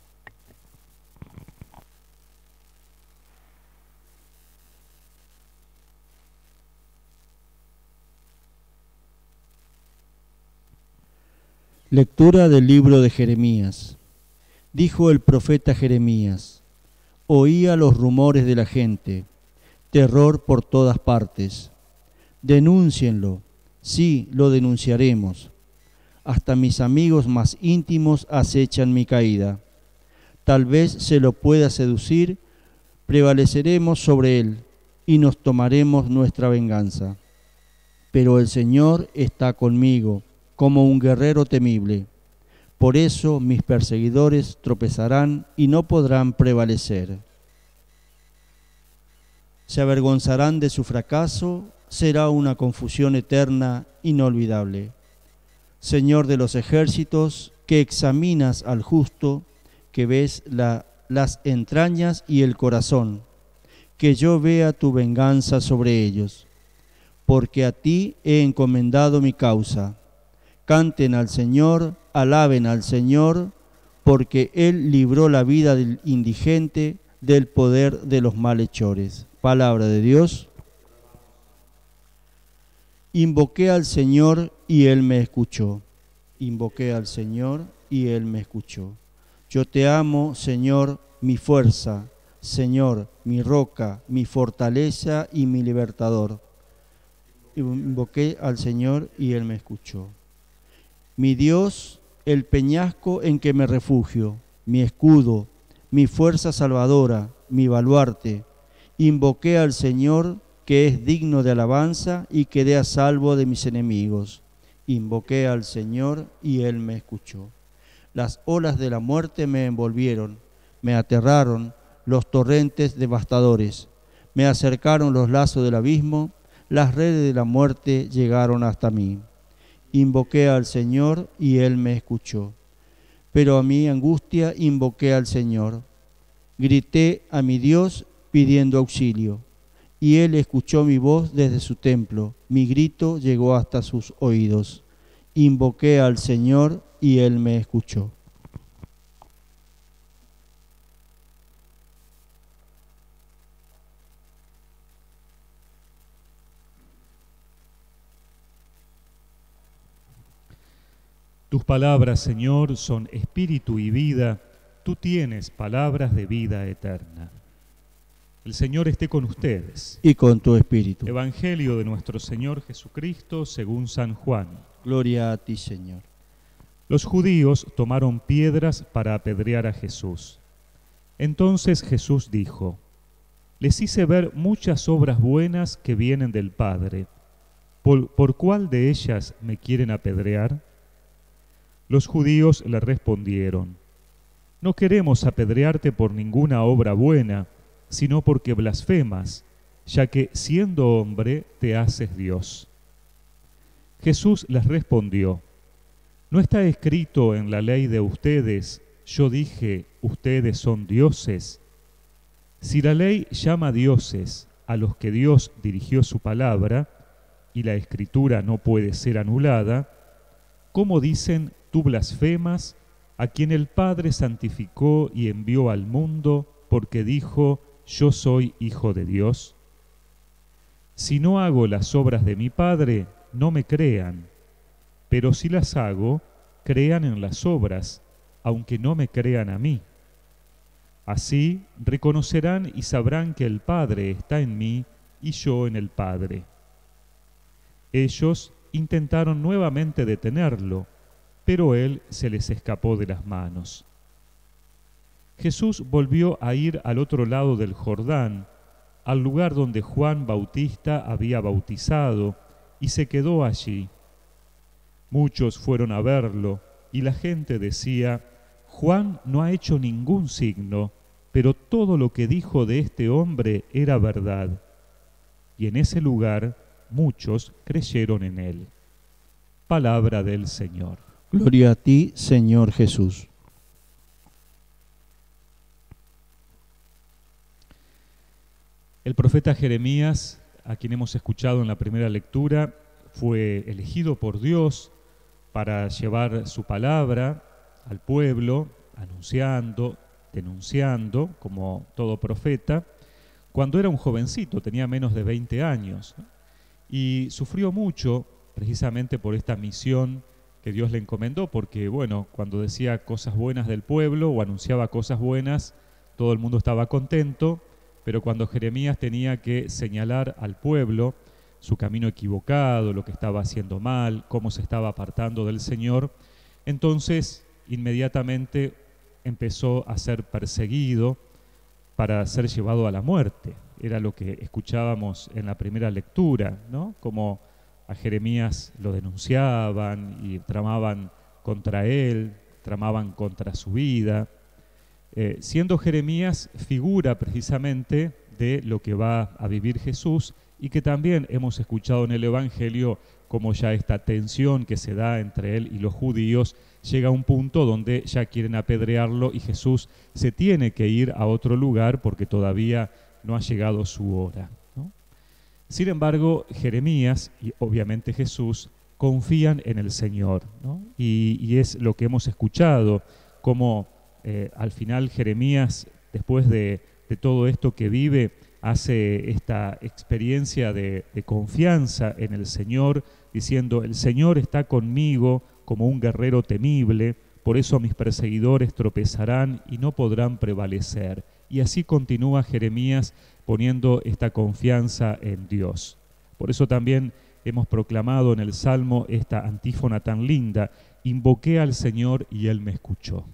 Lectura del libro de Jeremías. Dijo el profeta Jeremías: oía los rumores de la gente, terror por todas partes. Denúncienlo, sí, lo denunciaremos. Hasta mis amigos más íntimos acechan mi caída. Tal vez se lo pueda seducir, prevaleceremos sobre él y nos tomaremos nuestra venganza. Pero el Señor está conmigo, como un guerrero temible. Por eso mis perseguidores tropezarán y no podrán prevalecer. Se avergonzarán de su fracaso, será una confusión eterna, inolvidable. Señor de los ejércitos, que examinas al justo, que ves la las entrañas y el corazón, que yo vea tu venganza sobre ellos. Porque a ti he encomendado mi causa. Canten al Señor, alaben al Señor, porque Él libró la vida del indigente del poder de los malhechores. Palabra de Dios. Invoqué al Señor y Él me escuchó. Invoqué al Señor y Él me escuchó. Yo te amo, Señor, mi fuerza, Señor, mi roca, mi fortaleza y mi libertador. Invoqué al Señor y Él me escuchó. Mi Dios, el peñasco en que me refugio, mi escudo, mi fuerza salvadora, mi baluarte. Invoqué al Señor, que es digno de alabanza y quedé a salvo de mis enemigos. Invoqué al Señor y Él me escuchó. Las olas de la muerte me envolvieron, me aterraron los torrentes devastadores, me acercaron los lazos del abismo, las redes de la muerte llegaron hasta mí. Invoqué al Señor y Él me escuchó. Pero a mi angustia invoqué al Señor. Grité a mi Dios pidiendo auxilio, y Él escuchó mi voz desde su templo. Mi grito llegó hasta sus oídos. Invoqué al Señor y Él me escuchó. Tus palabras, Señor, son espíritu y vida. Tú tienes palabras de vida eterna. El Señor esté con ustedes. Y con tu espíritu. Evangelio de nuestro Señor Jesucristo según San Juan. Gloria a ti, Señor. Los judíos tomaron piedras para apedrear a Jesús. Entonces Jesús dijo: Les hice ver muchas obras buenas que vienen del Padre. ¿Por, por cuál de ellas me quieren apedrear? Los judíos le respondieron: No queremos apedrearte por ninguna obra buena, sino porque blasfemas, ya que siendo hombre te haces Dios. Jesús les respondió: ¿No está escrito en la ley de ustedes, yo dije, ustedes son dioses? Si la ley llama dioses a los que Dios dirigió su palabra, y la escritura no puede ser anulada, ¿cómo dicen tú blasfemas a quien el Padre santificó y envió al mundo porque dijo, yo soy hijo de Dios? Si no hago las obras de mi Padre, no me crean, pero si las hago, crean en las obras, aunque no me crean a mí. Así reconocerán y sabrán que el Padre está en mí y yo en el Padre. Ellos intentaron nuevamente detenerlo, pero él se les escapó de las manos. Jesús volvió a ir al otro lado del Jordán, al lugar donde Juan Bautista había bautizado, y se quedó allí. Muchos fueron a verlo, y la gente decía: Juan no ha hecho ningún signo, pero todo lo que dijo de este hombre era verdad. Y en ese lugar muchos creyeron en él. Palabra del Señor. Gloria a ti, Señor Jesús. El profeta Jeremías, a quien hemos escuchado en la primera lectura, fue elegido por Dios para llevar su palabra al pueblo, anunciando, denunciando, como todo profeta, cuando era un jovencito, tenía menos de veinte años, ¿no? Y sufrió mucho precisamente por esta misión que Dios le encomendó, porque, bueno, cuando decía cosas buenas del pueblo o anunciaba cosas buenas, todo el mundo estaba contento, pero cuando Jeremías tenía que señalar al pueblo su camino equivocado, lo que estaba haciendo mal, cómo se estaba apartando del Señor, entonces inmediatamente empezó a ser perseguido para ser llevado a la muerte. Era lo que escuchábamos en la primera lectura, ¿no? Como a Jeremías lo denunciaban y tramaban contra él, tramaban contra su vida, eh, siendo Jeremías figura precisamente de lo que va a vivir Jesús, y que también hemos escuchado en el Evangelio como ya esta tensión que se da entre él y los judíos llega a un punto donde ya quieren apedrearlo y Jesús se tiene que ir a otro lugar porque todavía no ha llegado su hora, ¿no? Sin embargo, Jeremías y obviamente Jesús confían en el Señor, ¿no? Y, y es lo que hemos escuchado, como eh, al final Jeremías, después de, de todo esto que vive, hace esta experiencia de, de confianza en el Señor, diciendo, el Señor está conmigo como un guerrero temible, por eso mis perseguidores tropezarán y no podrán prevalecer. Y así continúa Jeremías poniendo esta confianza en Dios. Por eso también hemos proclamado en el Salmo esta antífona tan linda, invoqué al Señor y Él me escuchó.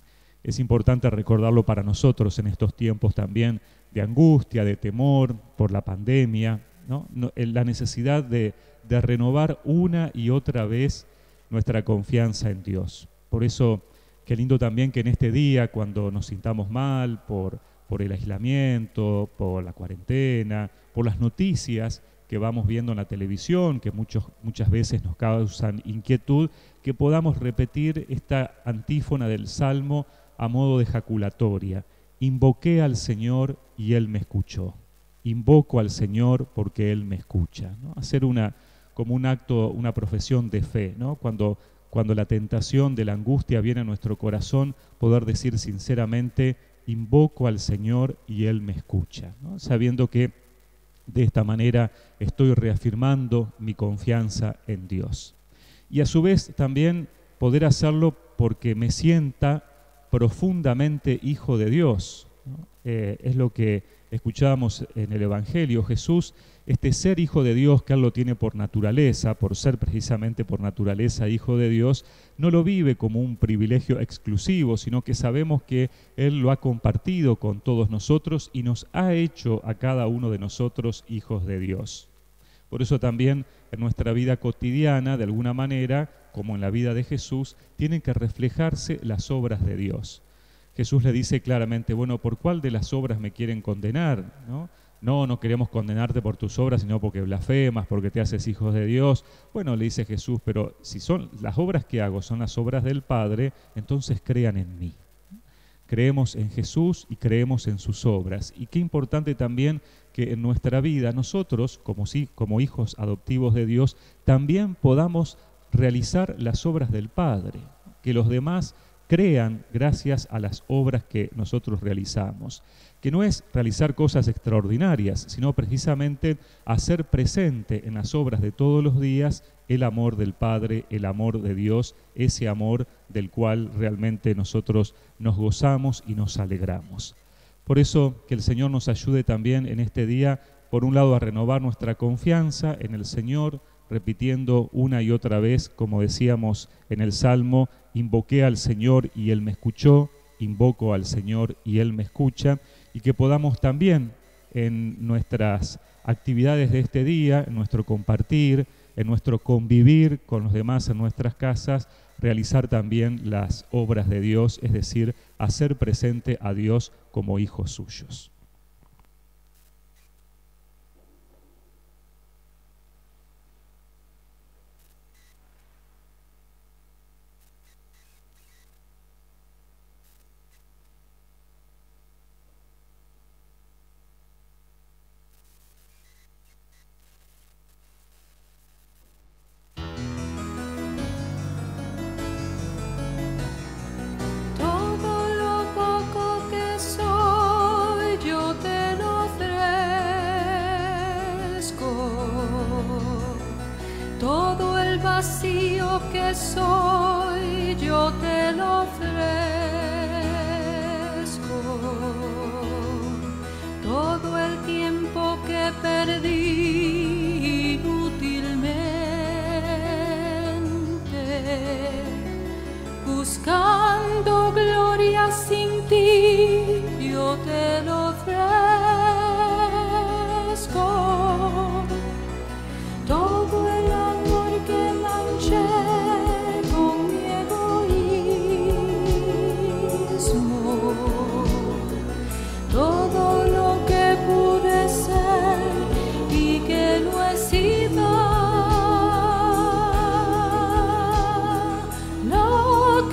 Es importante recordarlo para nosotros en estos tiempos también de angustia, de temor por la pandemia, ¿no? No, la necesidad de, de renovar una y otra vez nuestra confianza en Dios. Por eso, qué lindo también que en este día, cuando nos sintamos mal por, por el aislamiento, por la cuarentena, por las noticias que vamos viendo en la televisión, que muchos, muchas veces nos causan inquietud, que podamos repetir esta antífona del Salmo a modo de jaculatoria. Invoqué al Señor y Él me escuchó. Invoco al Señor porque Él me escucha, ¿no? Hacer una, como un acto, una profesión de fe, ¿no? Cuando, cuando la tentación de la angustia viene a nuestro corazón, poder decir sinceramente, invoco al Señor y Él me escucha, ¿no? Sabiendo que de esta manera estoy reafirmando mi confianza en Dios. Y a su vez también poder hacerlo porque me sienta profundamente hijo de Dios, ¿no? Eh, es lo que escuchábamos en el Evangelio. Jesús, este ser hijo de Dios, que Él lo tiene por naturaleza, por ser precisamente por naturaleza hijo de Dios, no lo vive como un privilegio exclusivo, sino que sabemos que Él lo ha compartido con todos nosotros y nos ha hecho a cada uno de nosotros hijos de Dios. Por eso también en nuestra vida cotidiana, de alguna manera, como en la vida de Jesús, tienen que reflejarse las obras de Dios. Jesús le dice claramente, bueno, ¿por cuál de las obras me quieren condenar? ¿No? No, no queremos condenarte por tus obras, sino porque blasfemas, porque te haces hijos de Dios. Bueno, le dice Jesús, pero si son las obras que hago son las obras del Padre, entonces crean en mí. Creemos en Jesús y creemos en sus obras. Y qué importante también que en nuestra vida nosotros, como, sí, como hijos adoptivos de Dios, también podamos realizar las obras del Padre, que los demás crean gracias a las obras que nosotros realizamos, que no es realizar cosas extraordinarias, sino precisamente hacer presente en las obras de todos los días el amor del Padre, el amor de Dios, ese amor del cual realmente nosotros nos gozamos y nos alegramos. Por eso que el Señor nos ayude también en este día, por un lado, a renovar nuestra confianza en el Señor, repitiendo una y otra vez, como decíamos en el Salmo, invoqué al Señor y Él me escuchó, invoco al Señor y Él me escucha, y que podamos también en nuestras actividades de este día, en nuestro compartir, en nuestro convivir con los demás en nuestras casas, realizar también las obras de Dios, es decir, hacer presente a Dios como hijos suyos. Vacío que soy, yo te lo ofrezco. Todo el tiempo que perdí inútilmente, buscando gloria sin ti, yo te lo ofrezco. Todo el amor que manché con mi egoísmo, todo lo que pude ser y que no he sido, lo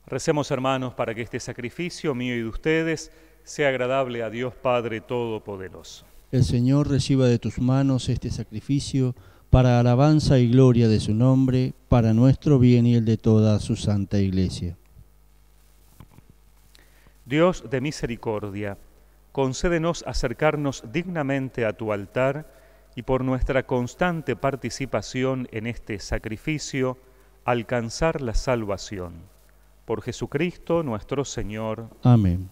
Recemos, hermanos, para que este sacrificio mío y de ustedes sea agradable a Dios Padre Todopoderoso. El Señor reciba de tus manos este sacrificio para alabanza y gloria de su nombre, para nuestro bien y el de toda su santa Iglesia. Dios de misericordia, concédenos acercarnos dignamente a tu altar y por nuestra constante participación en este sacrificio, alcanzar la salvación. Por Jesucristo nuestro Señor. Amén.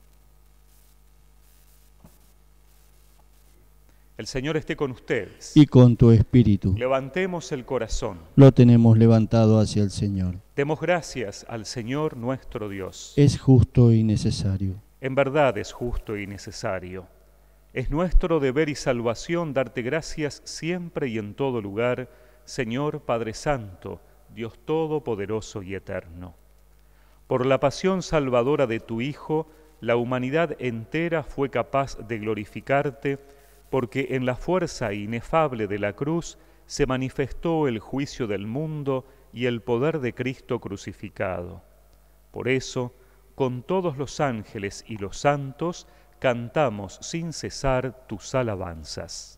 El Señor esté con ustedes. Y con tu espíritu. Levantemos el corazón. Lo tenemos levantado hacia el Señor. Demos gracias al Señor nuestro Dios. Es justo y necesario. En verdad es justo y necesario. Es nuestro deber y salvación darte gracias siempre y en todo lugar, Señor Padre Santo, Dios Todopoderoso y Eterno. Por la pasión salvadora de tu Hijo, la humanidad entera fue capaz de glorificarte, porque en la fuerza inefable de la cruz se manifestó el juicio del mundo y el poder de Cristo crucificado. Por eso, con todos los ángeles y los santos, cantamos sin cesar tus alabanzas.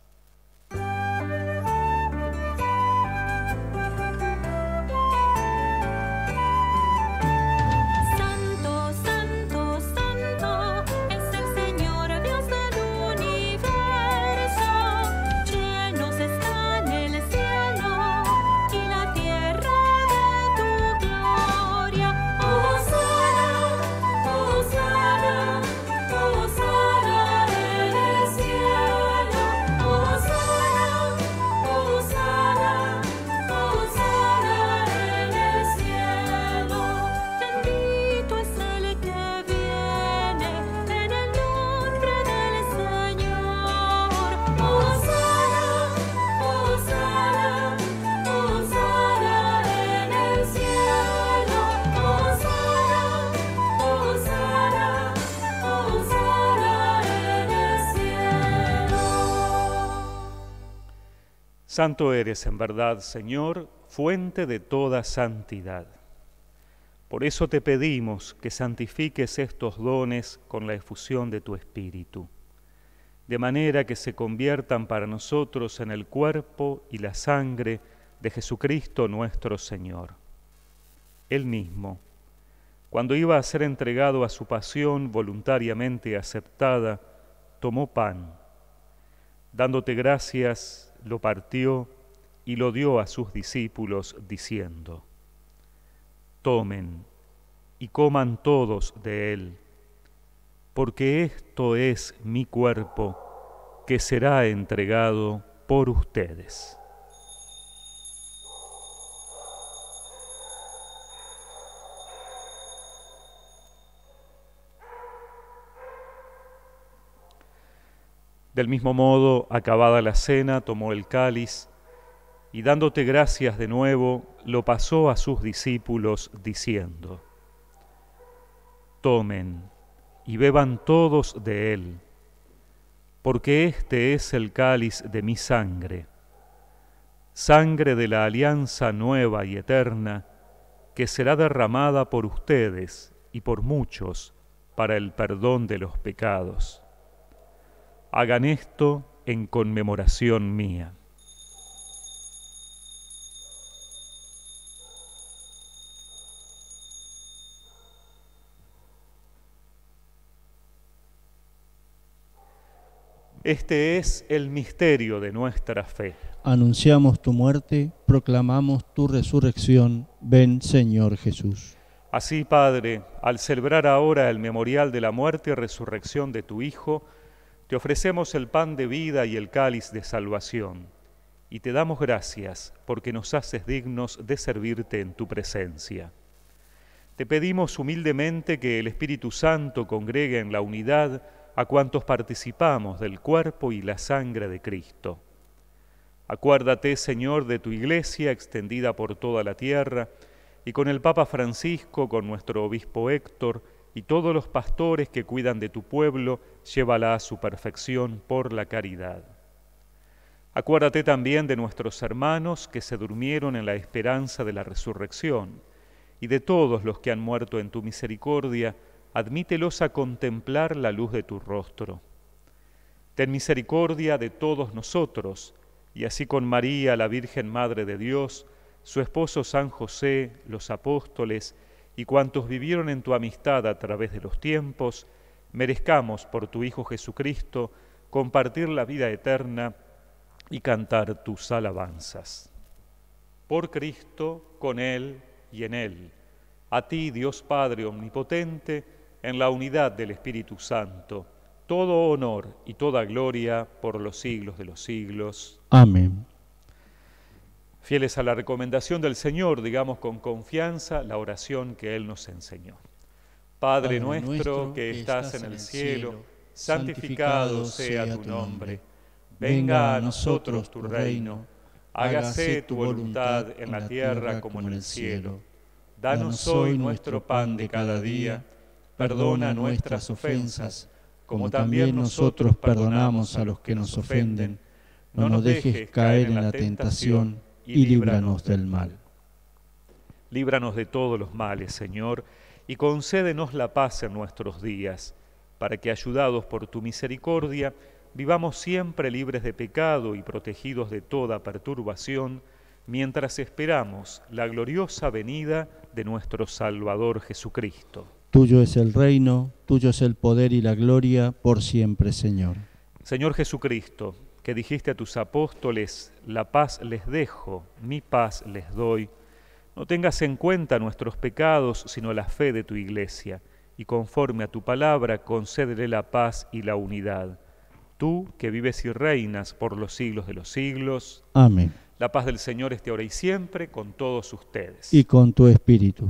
Santo eres en verdad, Señor, fuente de toda santidad. Por eso te pedimos que santifiques estos dones con la efusión de tu Espíritu, de manera que se conviertan para nosotros en el cuerpo y la sangre de Jesucristo nuestro Señor. Él mismo, cuando iba a ser entregado a su pasión voluntariamente aceptada, tomó pan, dándote gracias, lo partió y lo dio a sus discípulos, diciendo: Tomen y coman todos de él, porque esto es mi cuerpo, que será entregado por ustedes. Del mismo modo, acabada la cena, tomó el cáliz y dándote gracias de nuevo, lo pasó a sus discípulos, diciendo: Tomen y beban todos de él, porque este es el cáliz de mi sangre, sangre de la alianza nueva y eterna, que será derramada por ustedes y por muchos para el perdón de los pecados. Hagan esto en conmemoración mía. Este es el misterio de nuestra fe. Anunciamos tu muerte, proclamamos tu resurrección. Ven, Señor Jesús. Así, Padre, al celebrar ahora el memorial de la muerte y resurrección de tu Hijo, te ofrecemos el pan de vida y el cáliz de salvación, y te damos gracias porque nos haces dignos de servirte en tu presencia. Te pedimos humildemente que el Espíritu Santo congregue en la unidad a cuantos participamos del cuerpo y la sangre de Cristo. Acuérdate, Señor, de tu Iglesia extendida por toda la tierra, y con el Papa Francisco, con nuestro Obispo Héctor, y todos los pastores que cuidan de tu pueblo, llévala a su perfección por la caridad. Acuérdate también de nuestros hermanos que se durmieron en la esperanza de la resurrección, y de todos los que han muerto en tu misericordia, admítelos a contemplar la luz de tu rostro. Ten misericordia de todos nosotros, y así con María, la Virgen Madre de Dios, su esposo San José, los apóstoles y cuantos vivieron en tu amistad a través de los tiempos, merezcamos por tu Hijo Jesucristo compartir la vida eterna y cantar tus alabanzas. Por Cristo, con Él y en Él, a ti, Dios Padre Omnipotente, en la unidad del Espíritu Santo, todo honor y toda gloria por los siglos de los siglos. Amén. Fieles a la recomendación del Señor, digamos con confianza la oración que Él nos enseñó. Padre, Padre nuestro, nuestro que estás en el cielo, santificado sea tu nombre. Venga a nosotros tu reino. Hágase tu voluntad en la tierra como en el cielo. Danos hoy nuestro pan de cada día. Perdona nuestras ofensas, como también nosotros perdonamos a los que nos ofenden. No nos dejes caer en la tentación y líbranos del mal. Líbranos de todos los males, Señor, y concédenos la paz en nuestros días, para que, ayudados por tu misericordia, vivamos siempre libres de pecado y protegidos de toda perturbación, mientras esperamos la gloriosa venida de nuestro Salvador Jesucristo. Tuyo es el reino, tuyo es el poder y la gloria, por siempre, Señor. Señor Jesucristo, que dijiste a tus apóstoles, la paz les dejo, mi paz les doy, no tengas en cuenta nuestros pecados, sino la fe de tu Iglesia, y conforme a tu palabra, concédele la paz y la unidad. Tú, que vives y reinas por los siglos de los siglos. Amén. La paz del Señor esté ahora y siempre con todos ustedes. Y con tu espíritu.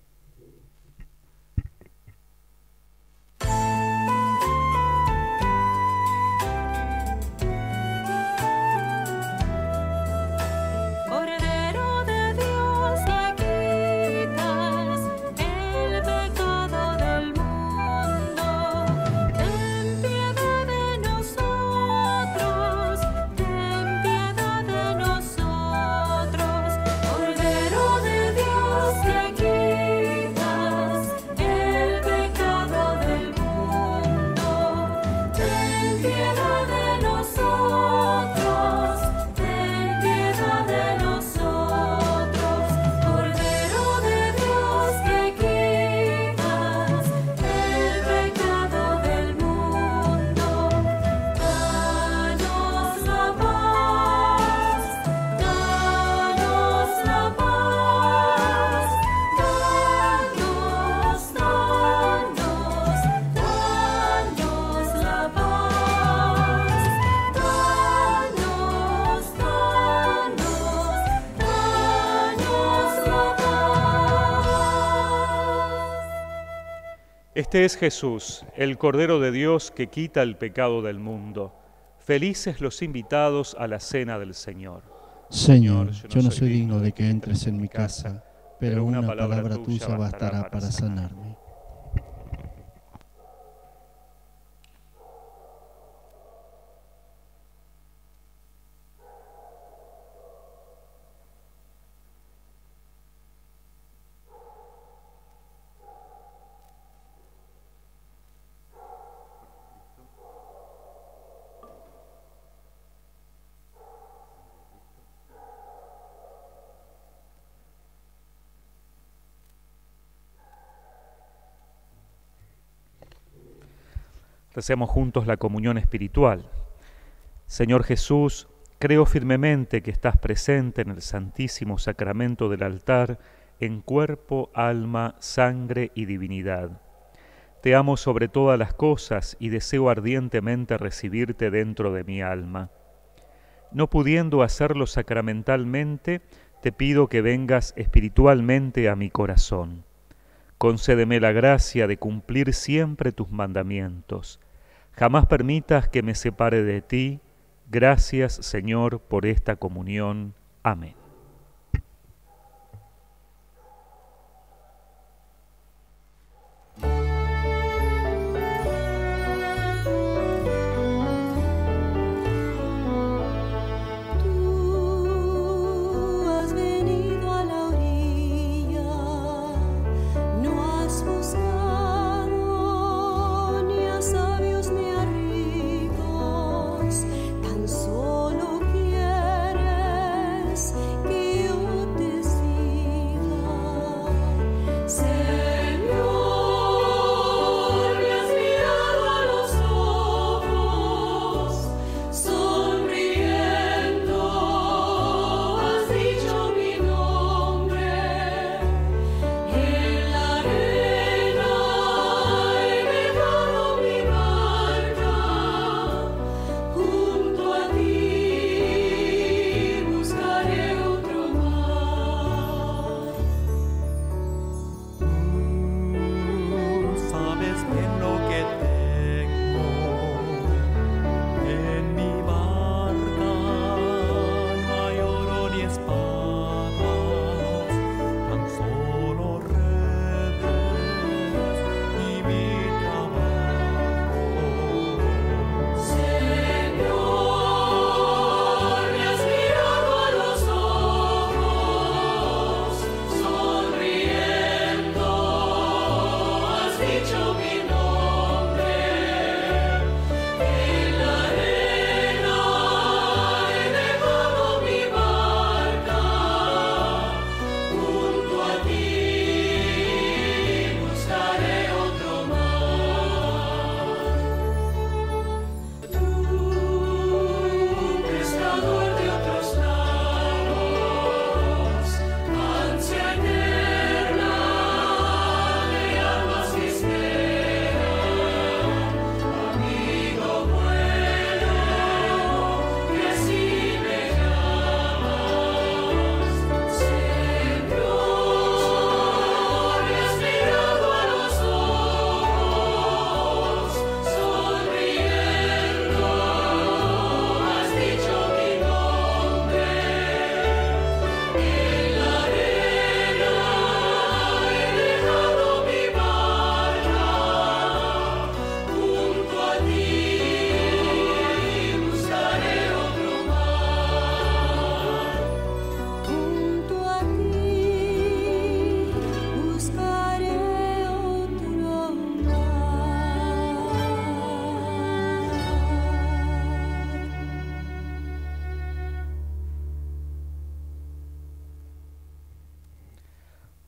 Este es Jesús, el Cordero de Dios que quita el pecado del mundo. Felices los invitados a la cena del Señor. Señor, yo no soy digno de que entres en mi casa, pero una palabra tuya bastará para sanarme. Recemos juntos la comunión espiritual. Señor Jesús, creo firmemente que estás presente en el Santísimo Sacramento del altar, en cuerpo, alma, sangre y divinidad. Te amo sobre todas las cosas y deseo ardientemente recibirte dentro de mi alma. No pudiendo hacerlo sacramentalmente, te pido que vengas espiritualmente a mi corazón. Concédeme la gracia de cumplir siempre tus mandamientos. Jamás permitas que me separe de ti. Gracias, Señor, por esta comunión. Amén. Tú has venido a la orilla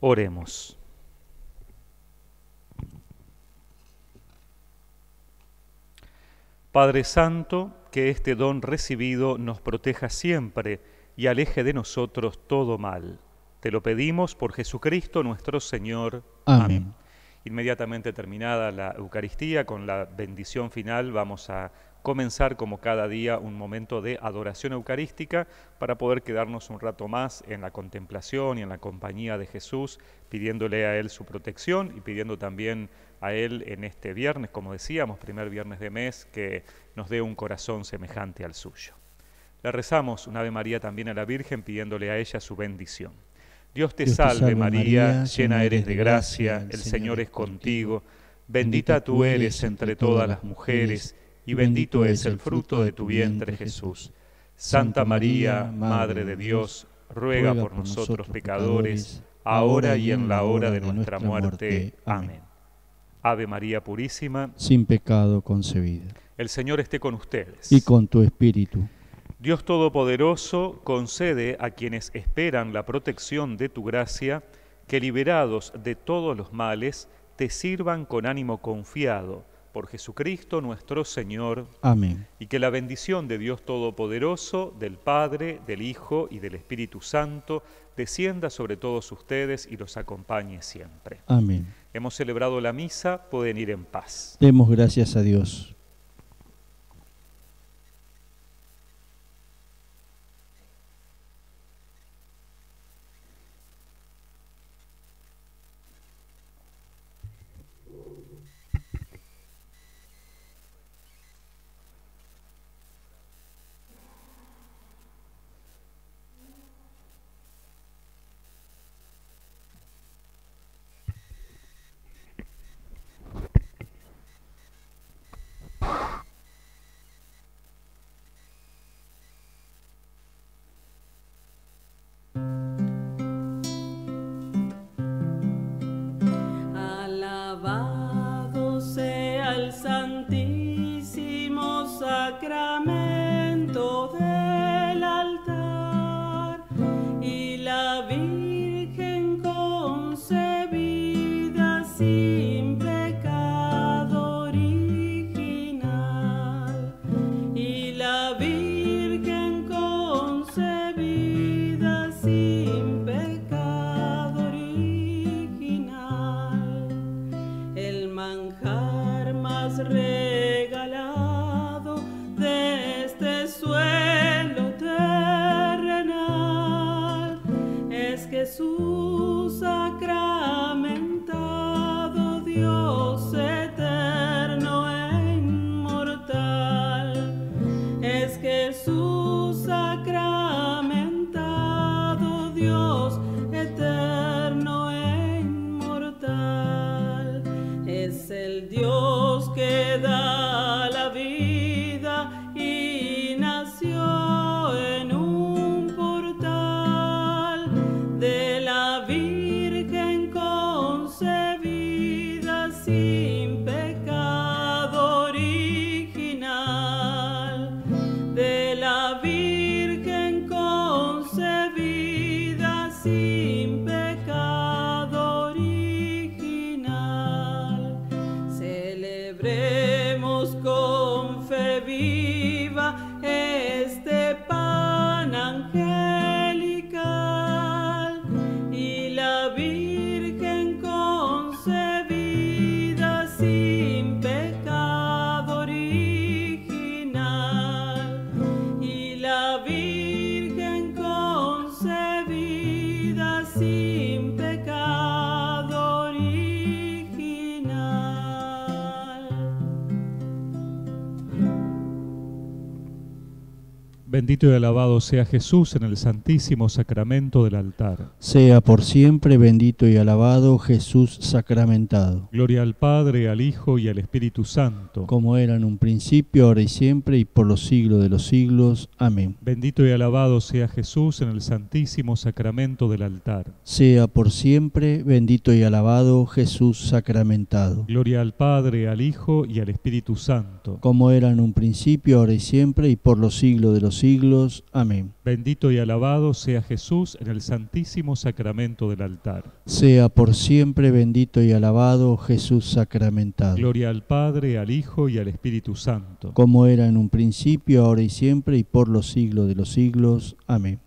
Oremos. Padre Santo, que este don recibido nos proteja siempre y aleje de nosotros todo mal. Te lo pedimos por Jesucristo nuestro Señor. Amén. Amén. Inmediatamente terminada la Eucaristía, con la bendición final, vamos a comenzar como cada día un momento de adoración eucarística para poder quedarnos un rato más en la contemplación y en la compañía de Jesús, pidiéndole a Él su protección y pidiendo también a Él en este viernes, como decíamos, primer viernes de mes, que nos dé un corazón semejante al suyo. Le rezamos un Ave María también a la Virgen, pidiéndole a ella su bendición. Dios te, Dios te salve, salve María, María, llena eres de gracia, el Señor es contigo, bendita tú eres entre todas las mujeres, y bendito es el fruto de tu vientre, Jesús. Santa María, Madre de Dios, ruega por nosotros pecadores, ahora y en la hora de nuestra muerte. Amén. Ave María Purísima, sin pecado concebida. el Señor esté con ustedes. Y con tu espíritu. Dios Todopoderoso, concede a quienes esperan la protección de tu gracia, que liberados de todos los males, te sirvan con ánimo confiado, por Jesucristo nuestro Señor. Amén. Y que la bendición de Dios Todopoderoso, del Padre, del Hijo y del Espíritu Santo, descienda sobre todos ustedes y los acompañe siempre. Amén. Hemos celebrado la misa, pueden ir en paz. Demos gracias a Dios. Alabado sea el santísimo sacramento del altar y la Virgen concebida sin pecado original, y la Virgen concebida sin pecado original. El manjar más regalado de este suelo terrenal es Jesús sacramentado, Dios eterno e inmortal. Es Jesús sacramentado, Dios eterno e inmortal. Es el Dios que da la vida y nació en un portal de la Virgen concebida sin pecado original, de la Virgen concebida sin pecado original. Celebremos con fe viva este pan angelical y la Virgen concebida sin pecado original, y la Virgen concebida sin pecado original. Bendito y alabado sea Jesús en el santísimo sacramento del altar. Sea por siempre bendito y alabado Jesús sacramentado, Gloria al Padre, al Hijo y al Espíritu Santo. como era en un principio, ahora y siempre, y por los siglos de los siglos. Amén. Bendito y alabado sea Jesús en el santísimo sacramento del altar. Sea por siempre bendito y alabado Jesús sacramentado, Gloria al Padre, al Hijo y al Espíritu Santo. como era en un principio, ahora y siempre, y por los siglos de los siglos. siglos. Amén. Bendito y alabado sea Jesús en el santísimo sacramento del altar. Sea por siempre bendito y alabado Jesús sacramentado. Gloria al Padre, al Hijo y al Espíritu Santo. Como era en un principio, ahora y siempre, y por los siglos de los siglos. Amén.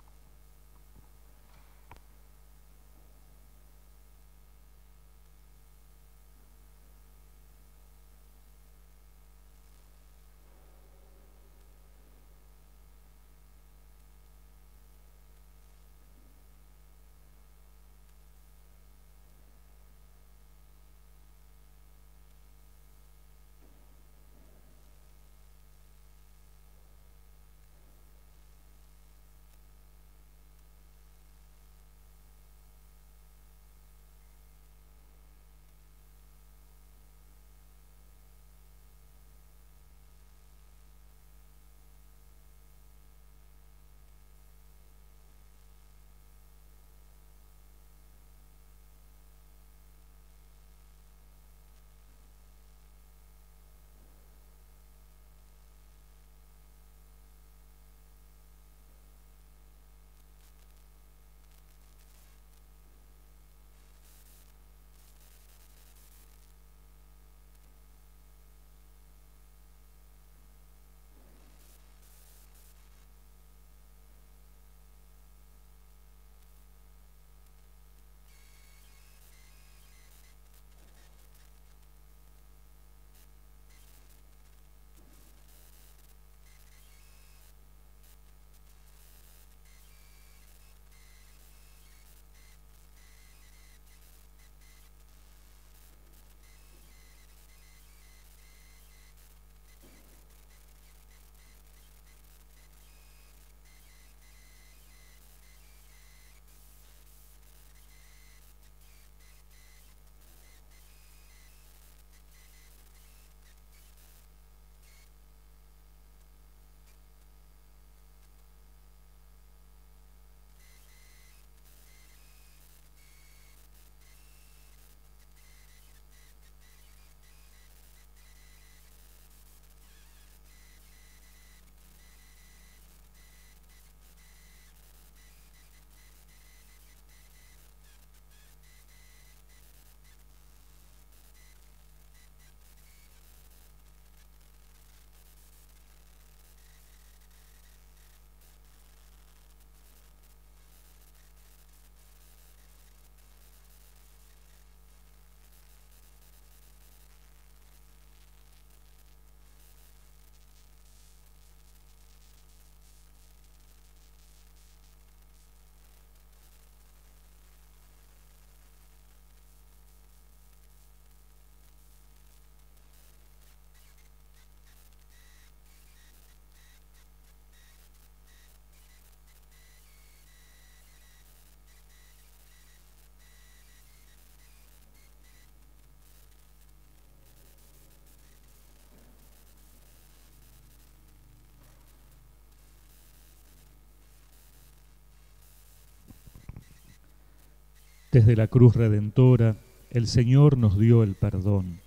Desde la cruz redentora, el Señor nos dio el perdón,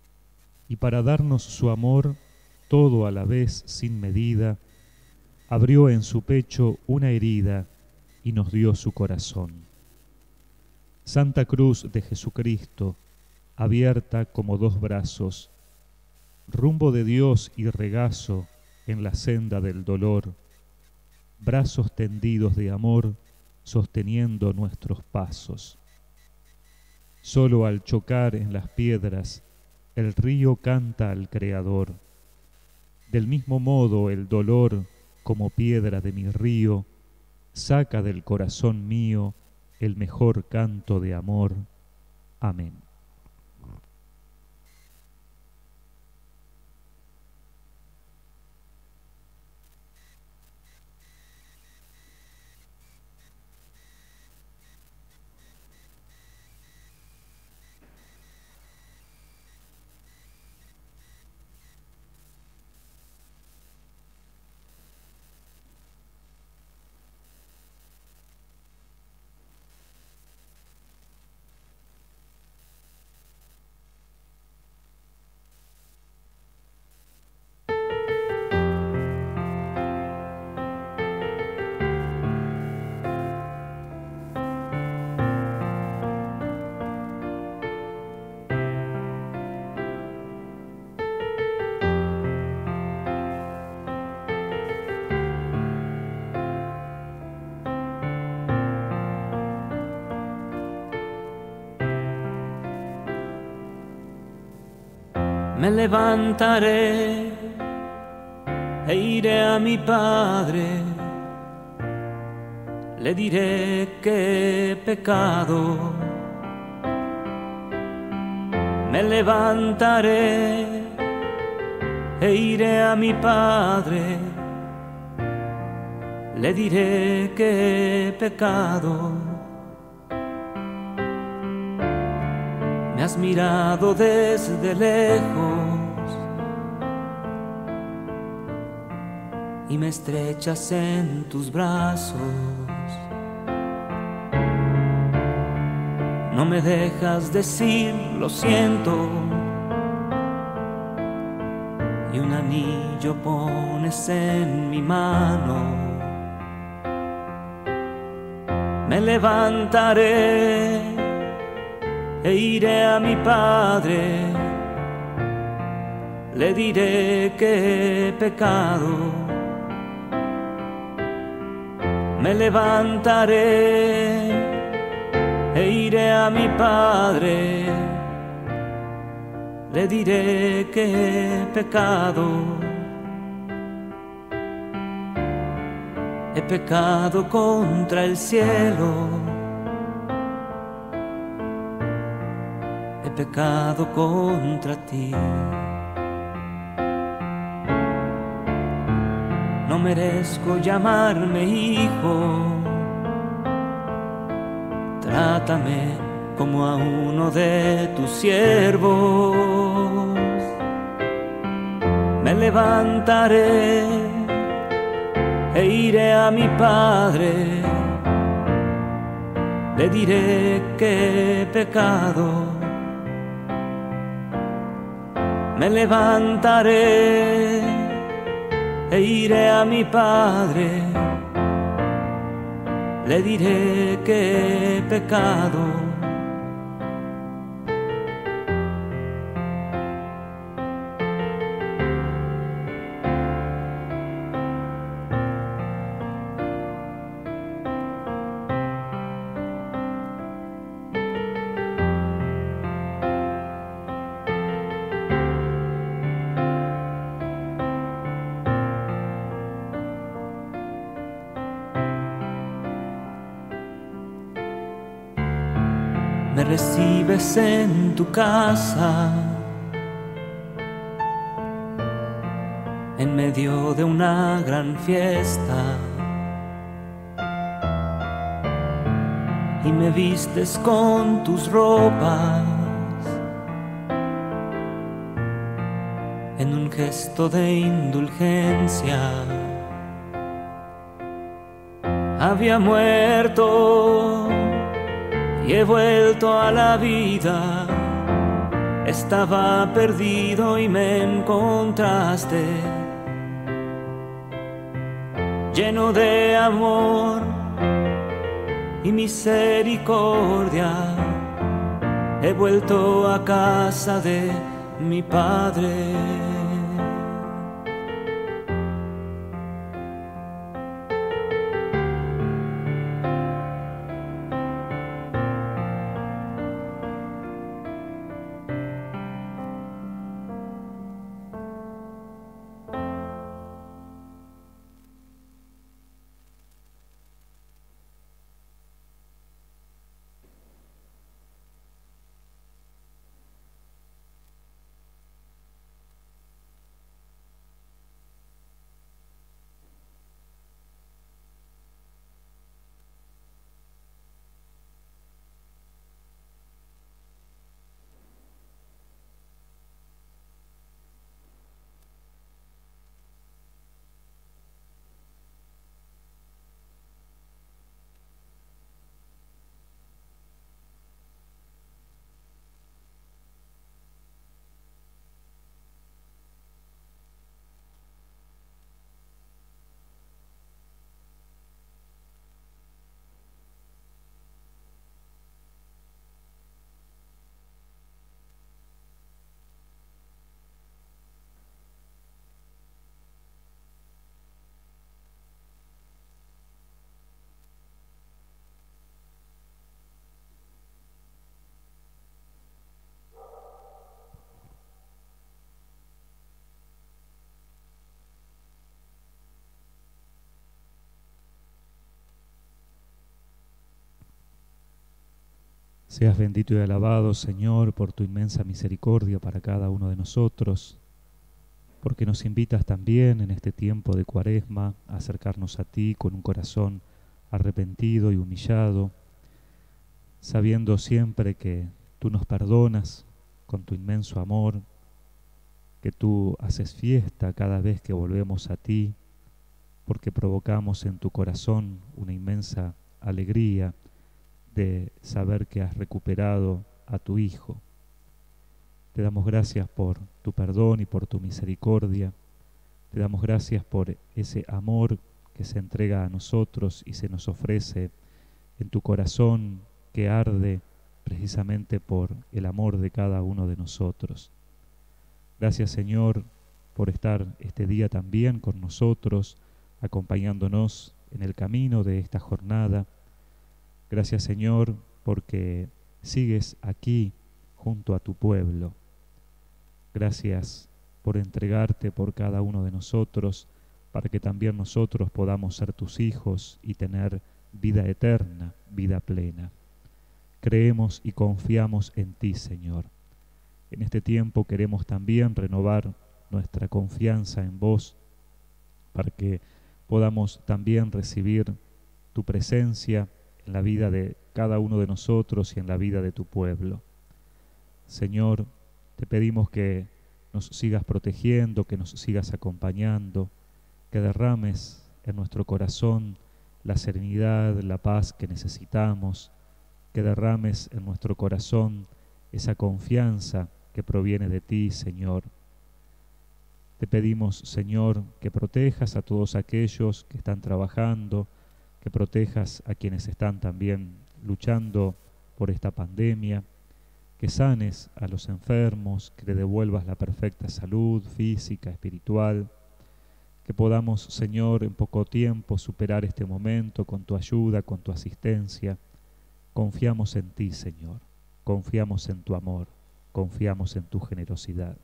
y para darnos su amor, todo a la vez sin medida, abrió en su pecho una herida y nos dio su corazón. Santa Cruz de Jesucristo, abierta como dos brazos, rumbo de Dios y regazo en la senda del dolor, brazos tendidos de amor, sosteniendo nuestros pasos. Solo al chocar en las piedras, el río canta al Creador. Del mismo modo el dolor, como piedra de mi río, saca del corazón mío el mejor canto de amor. Amén. Me levantaré e iré a mi padre, le diré que he pecado. Me levantaré e iré a mi padre, le diré que he pecado. Me has mirado desde lejos y me estrechas en tus brazos. No me dejas decir lo siento y un anillo pones en mi mano. Me levantaré e iré a mi padre, le diré que he pecado. Me levantaré e iré a mi padre, le diré que he pecado. He pecado contra el cielo, he pecado contra ti. No merezco llamarme hijo, trátame como a uno de tus siervos. Me levantaré e iré a mi padre, le diré que he pecado. Me levantaré e iré a mi padre, le diré que he pecado. Me recibes en tu casa, en medio de una gran fiesta, y me vistes con tus ropas, en un gesto de indulgencia. Había muerto y he vuelto a la vida, estaba perdido y me encontraste, lleno de amor y misericordia. He vuelto a casa de mi Padre. Seas bendito y alabado, Señor, por tu inmensa misericordia para cada uno de nosotros, porque nos invitas también en este tiempo de Cuaresma a acercarnos a ti con un corazón arrepentido y humillado, sabiendo siempre que tú nos perdonas con tu inmenso amor, que tú haces fiesta cada vez que volvemos a ti, porque provocamos en tu corazón una inmensa alegría de saber que has recuperado a tu Hijo. Te damos gracias por tu perdón y por tu misericordia. Te damos gracias por ese amor que se entrega a nosotros y se nos ofrece en tu corazón que arde precisamente por el amor de cada uno de nosotros. Gracias, Señor, por estar este día también con nosotros, acompañándonos en el camino de esta jornada. Gracias, Señor, porque sigues aquí junto a tu pueblo. Gracias por entregarte por cada uno de nosotros, para que también nosotros podamos ser tus hijos y tener vida eterna, vida plena. Creemos y confiamos en ti, Señor. En este tiempo queremos también renovar nuestra confianza en vos, para que podamos también recibir tu presencia en la vida de cada uno de nosotros y en la vida de tu pueblo. Señor, te pedimos que nos sigas protegiendo, que nos sigas acompañando, que derrames en nuestro corazón la serenidad, la paz que necesitamos, que derrames en nuestro corazón esa confianza que proviene de ti, Señor. Te pedimos, Señor, que protejas a todos aquellos que están trabajando, que protejas a quienes están también luchando por esta pandemia, que sanes a los enfermos, que le devuelvas la perfecta salud física, espiritual, que podamos, Señor, en poco tiempo superar este momento con tu ayuda, con tu asistencia. Confiamos en ti, Señor, confiamos en tu amor, confiamos en tu generosidad.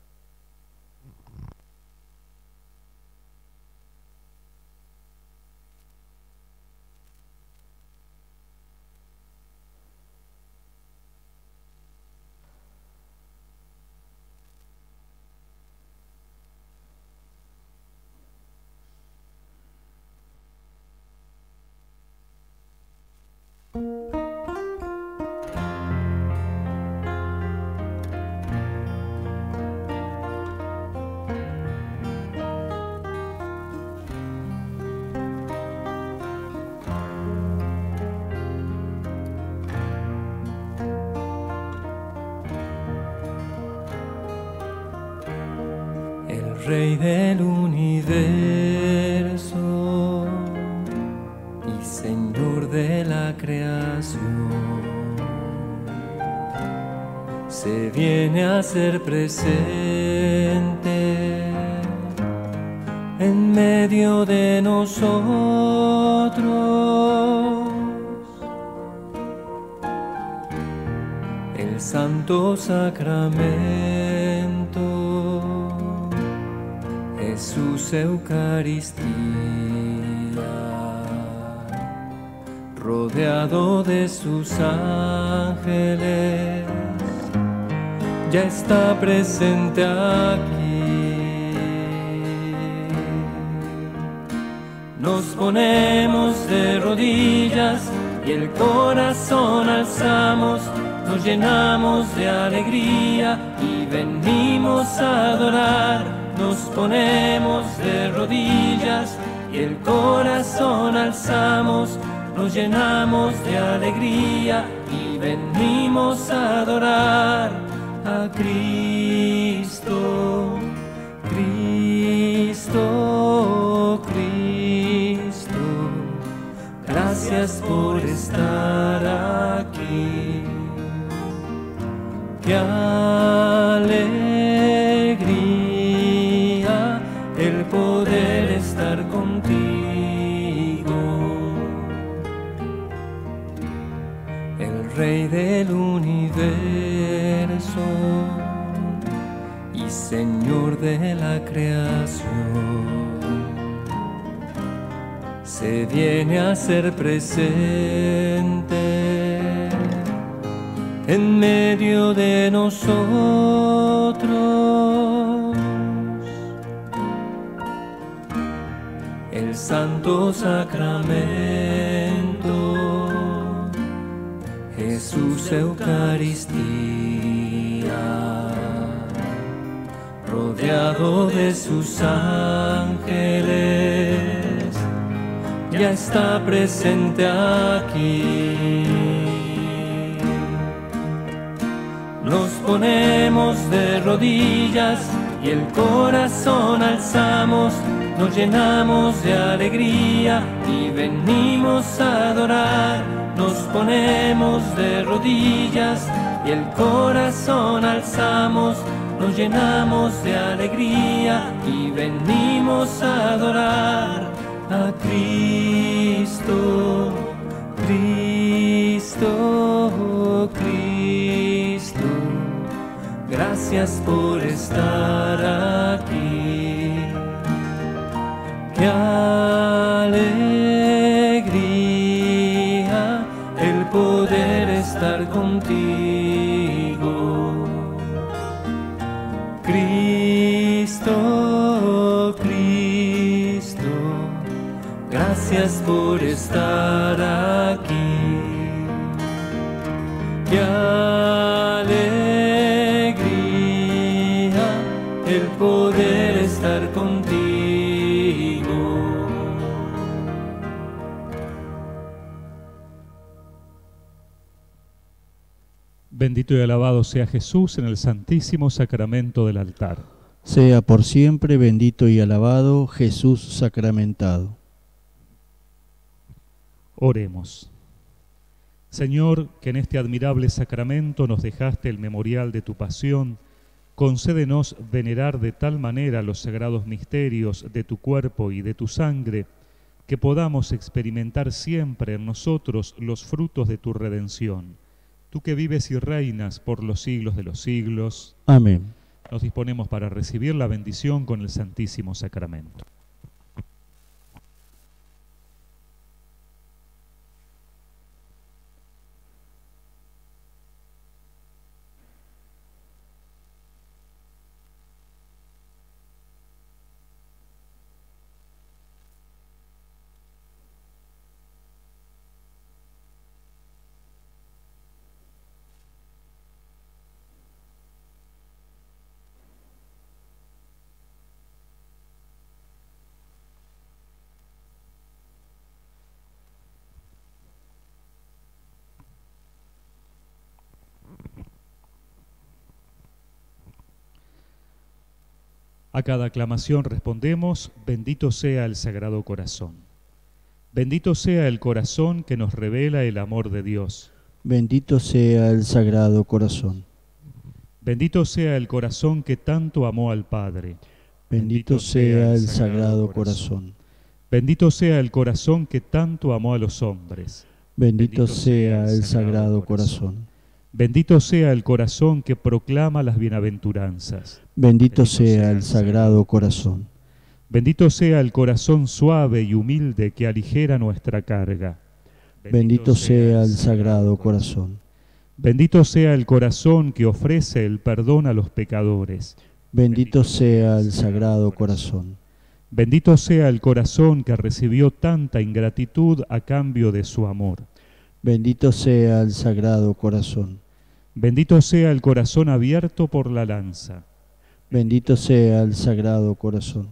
Rey del universo y Señor de la creación, se viene a ser presente en medio de nosotros. El Santo Sacramento, Jesús Eucaristía, rodeado de sus ángeles, ya está presente aquí. Nos ponemos de rodillas y el corazón alzamos, nos llenamos de alegría y venimos a adorar. Nos ponemos de rodillas y el corazón alzamos, nos llenamos de alegría y venimos a adorar a Cristo, Cristo, Cristo. Gracias por estar aquí. Qué alegría el poder estar contigo. El Rey del universo y Señor de la creación, se viene a ser presente en medio de nosotros. El santo sacramento, Jesús Eucaristía, rodeado de sus ángeles, ya está presente aquí. Nos ponemos de rodillas y el corazón alzamos, nos llenamos de alegría y venimos a adorar. Nos ponemos de rodillas y el corazón alzamos, nos llenamos de alegría y venimos a adorar a Cristo, Cristo, Cristo. Gracias por estar aquí. Qué alegría el poder estar contigo. Cristo, Cristo, gracias por estar aquí. Qué alegría el poder estar contigo. Bendito y alabado sea Jesús en el santísimo sacramento del altar. Sea por siempre bendito y alabado Jesús sacramentado. Oremos. Señor, que en este admirable sacramento nos dejaste el memorial de tu pasión, concédenos venerar de tal manera los sagrados misterios de tu cuerpo y de tu sangre, que podamos experimentar siempre en nosotros los frutos de tu redención. Tú que vives y reinas por los siglos de los siglos. Amén. Nos disponemos para recibir la bendición con el Santísimo Sacramento. A cada aclamación respondemos, bendito sea el Sagrado Corazón. Bendito sea el corazón que nos revela el amor de Dios. Bendito sea el Sagrado Corazón. Bendito sea el corazón que tanto amó al Padre. Bendito sea el Sagrado Corazón. Bendito sea el corazón que tanto amó a los hombres. Bendito sea el Sagrado Corazón. Bendito sea el corazón que proclama las bienaventuranzas. Bendito sea el Sagrado Corazón. Bendito sea el corazón suave y humilde que aligera nuestra carga. Bendito sea el Sagrado Corazón. Bendito sea el corazón que ofrece el perdón a los pecadores. Bendito sea el Sagrado Corazón. Bendito sea el corazón que recibió tanta ingratitud a cambio de su amor. Bendito sea el Sagrado Corazón. Bendito sea el corazón abierto por la lanza. Bendito sea el Sagrado Corazón.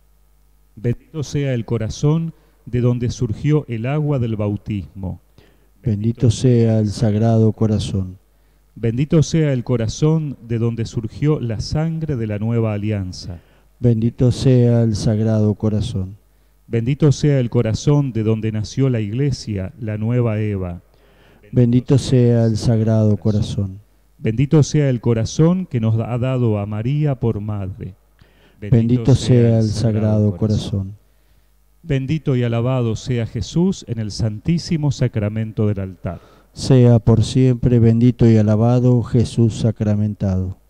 Bendito sea el corazón de donde surgió el agua del bautismo. Bendito sea el Sagrado Corazón. Bendito sea el corazón de donde surgió la sangre de la nueva alianza. Bendito sea el Sagrado Corazón. Bendito sea el corazón de donde nació la Iglesia, la nueva Eva. Bendito sea el Sagrado Corazón. Bendito sea el corazón que nos ha dado a María por madre. Bendito sea el Sagrado Corazón. Bendito y alabado sea Jesús en el santísimo sacramento del altar. Sea por siempre bendito y alabado Jesús sacramentado.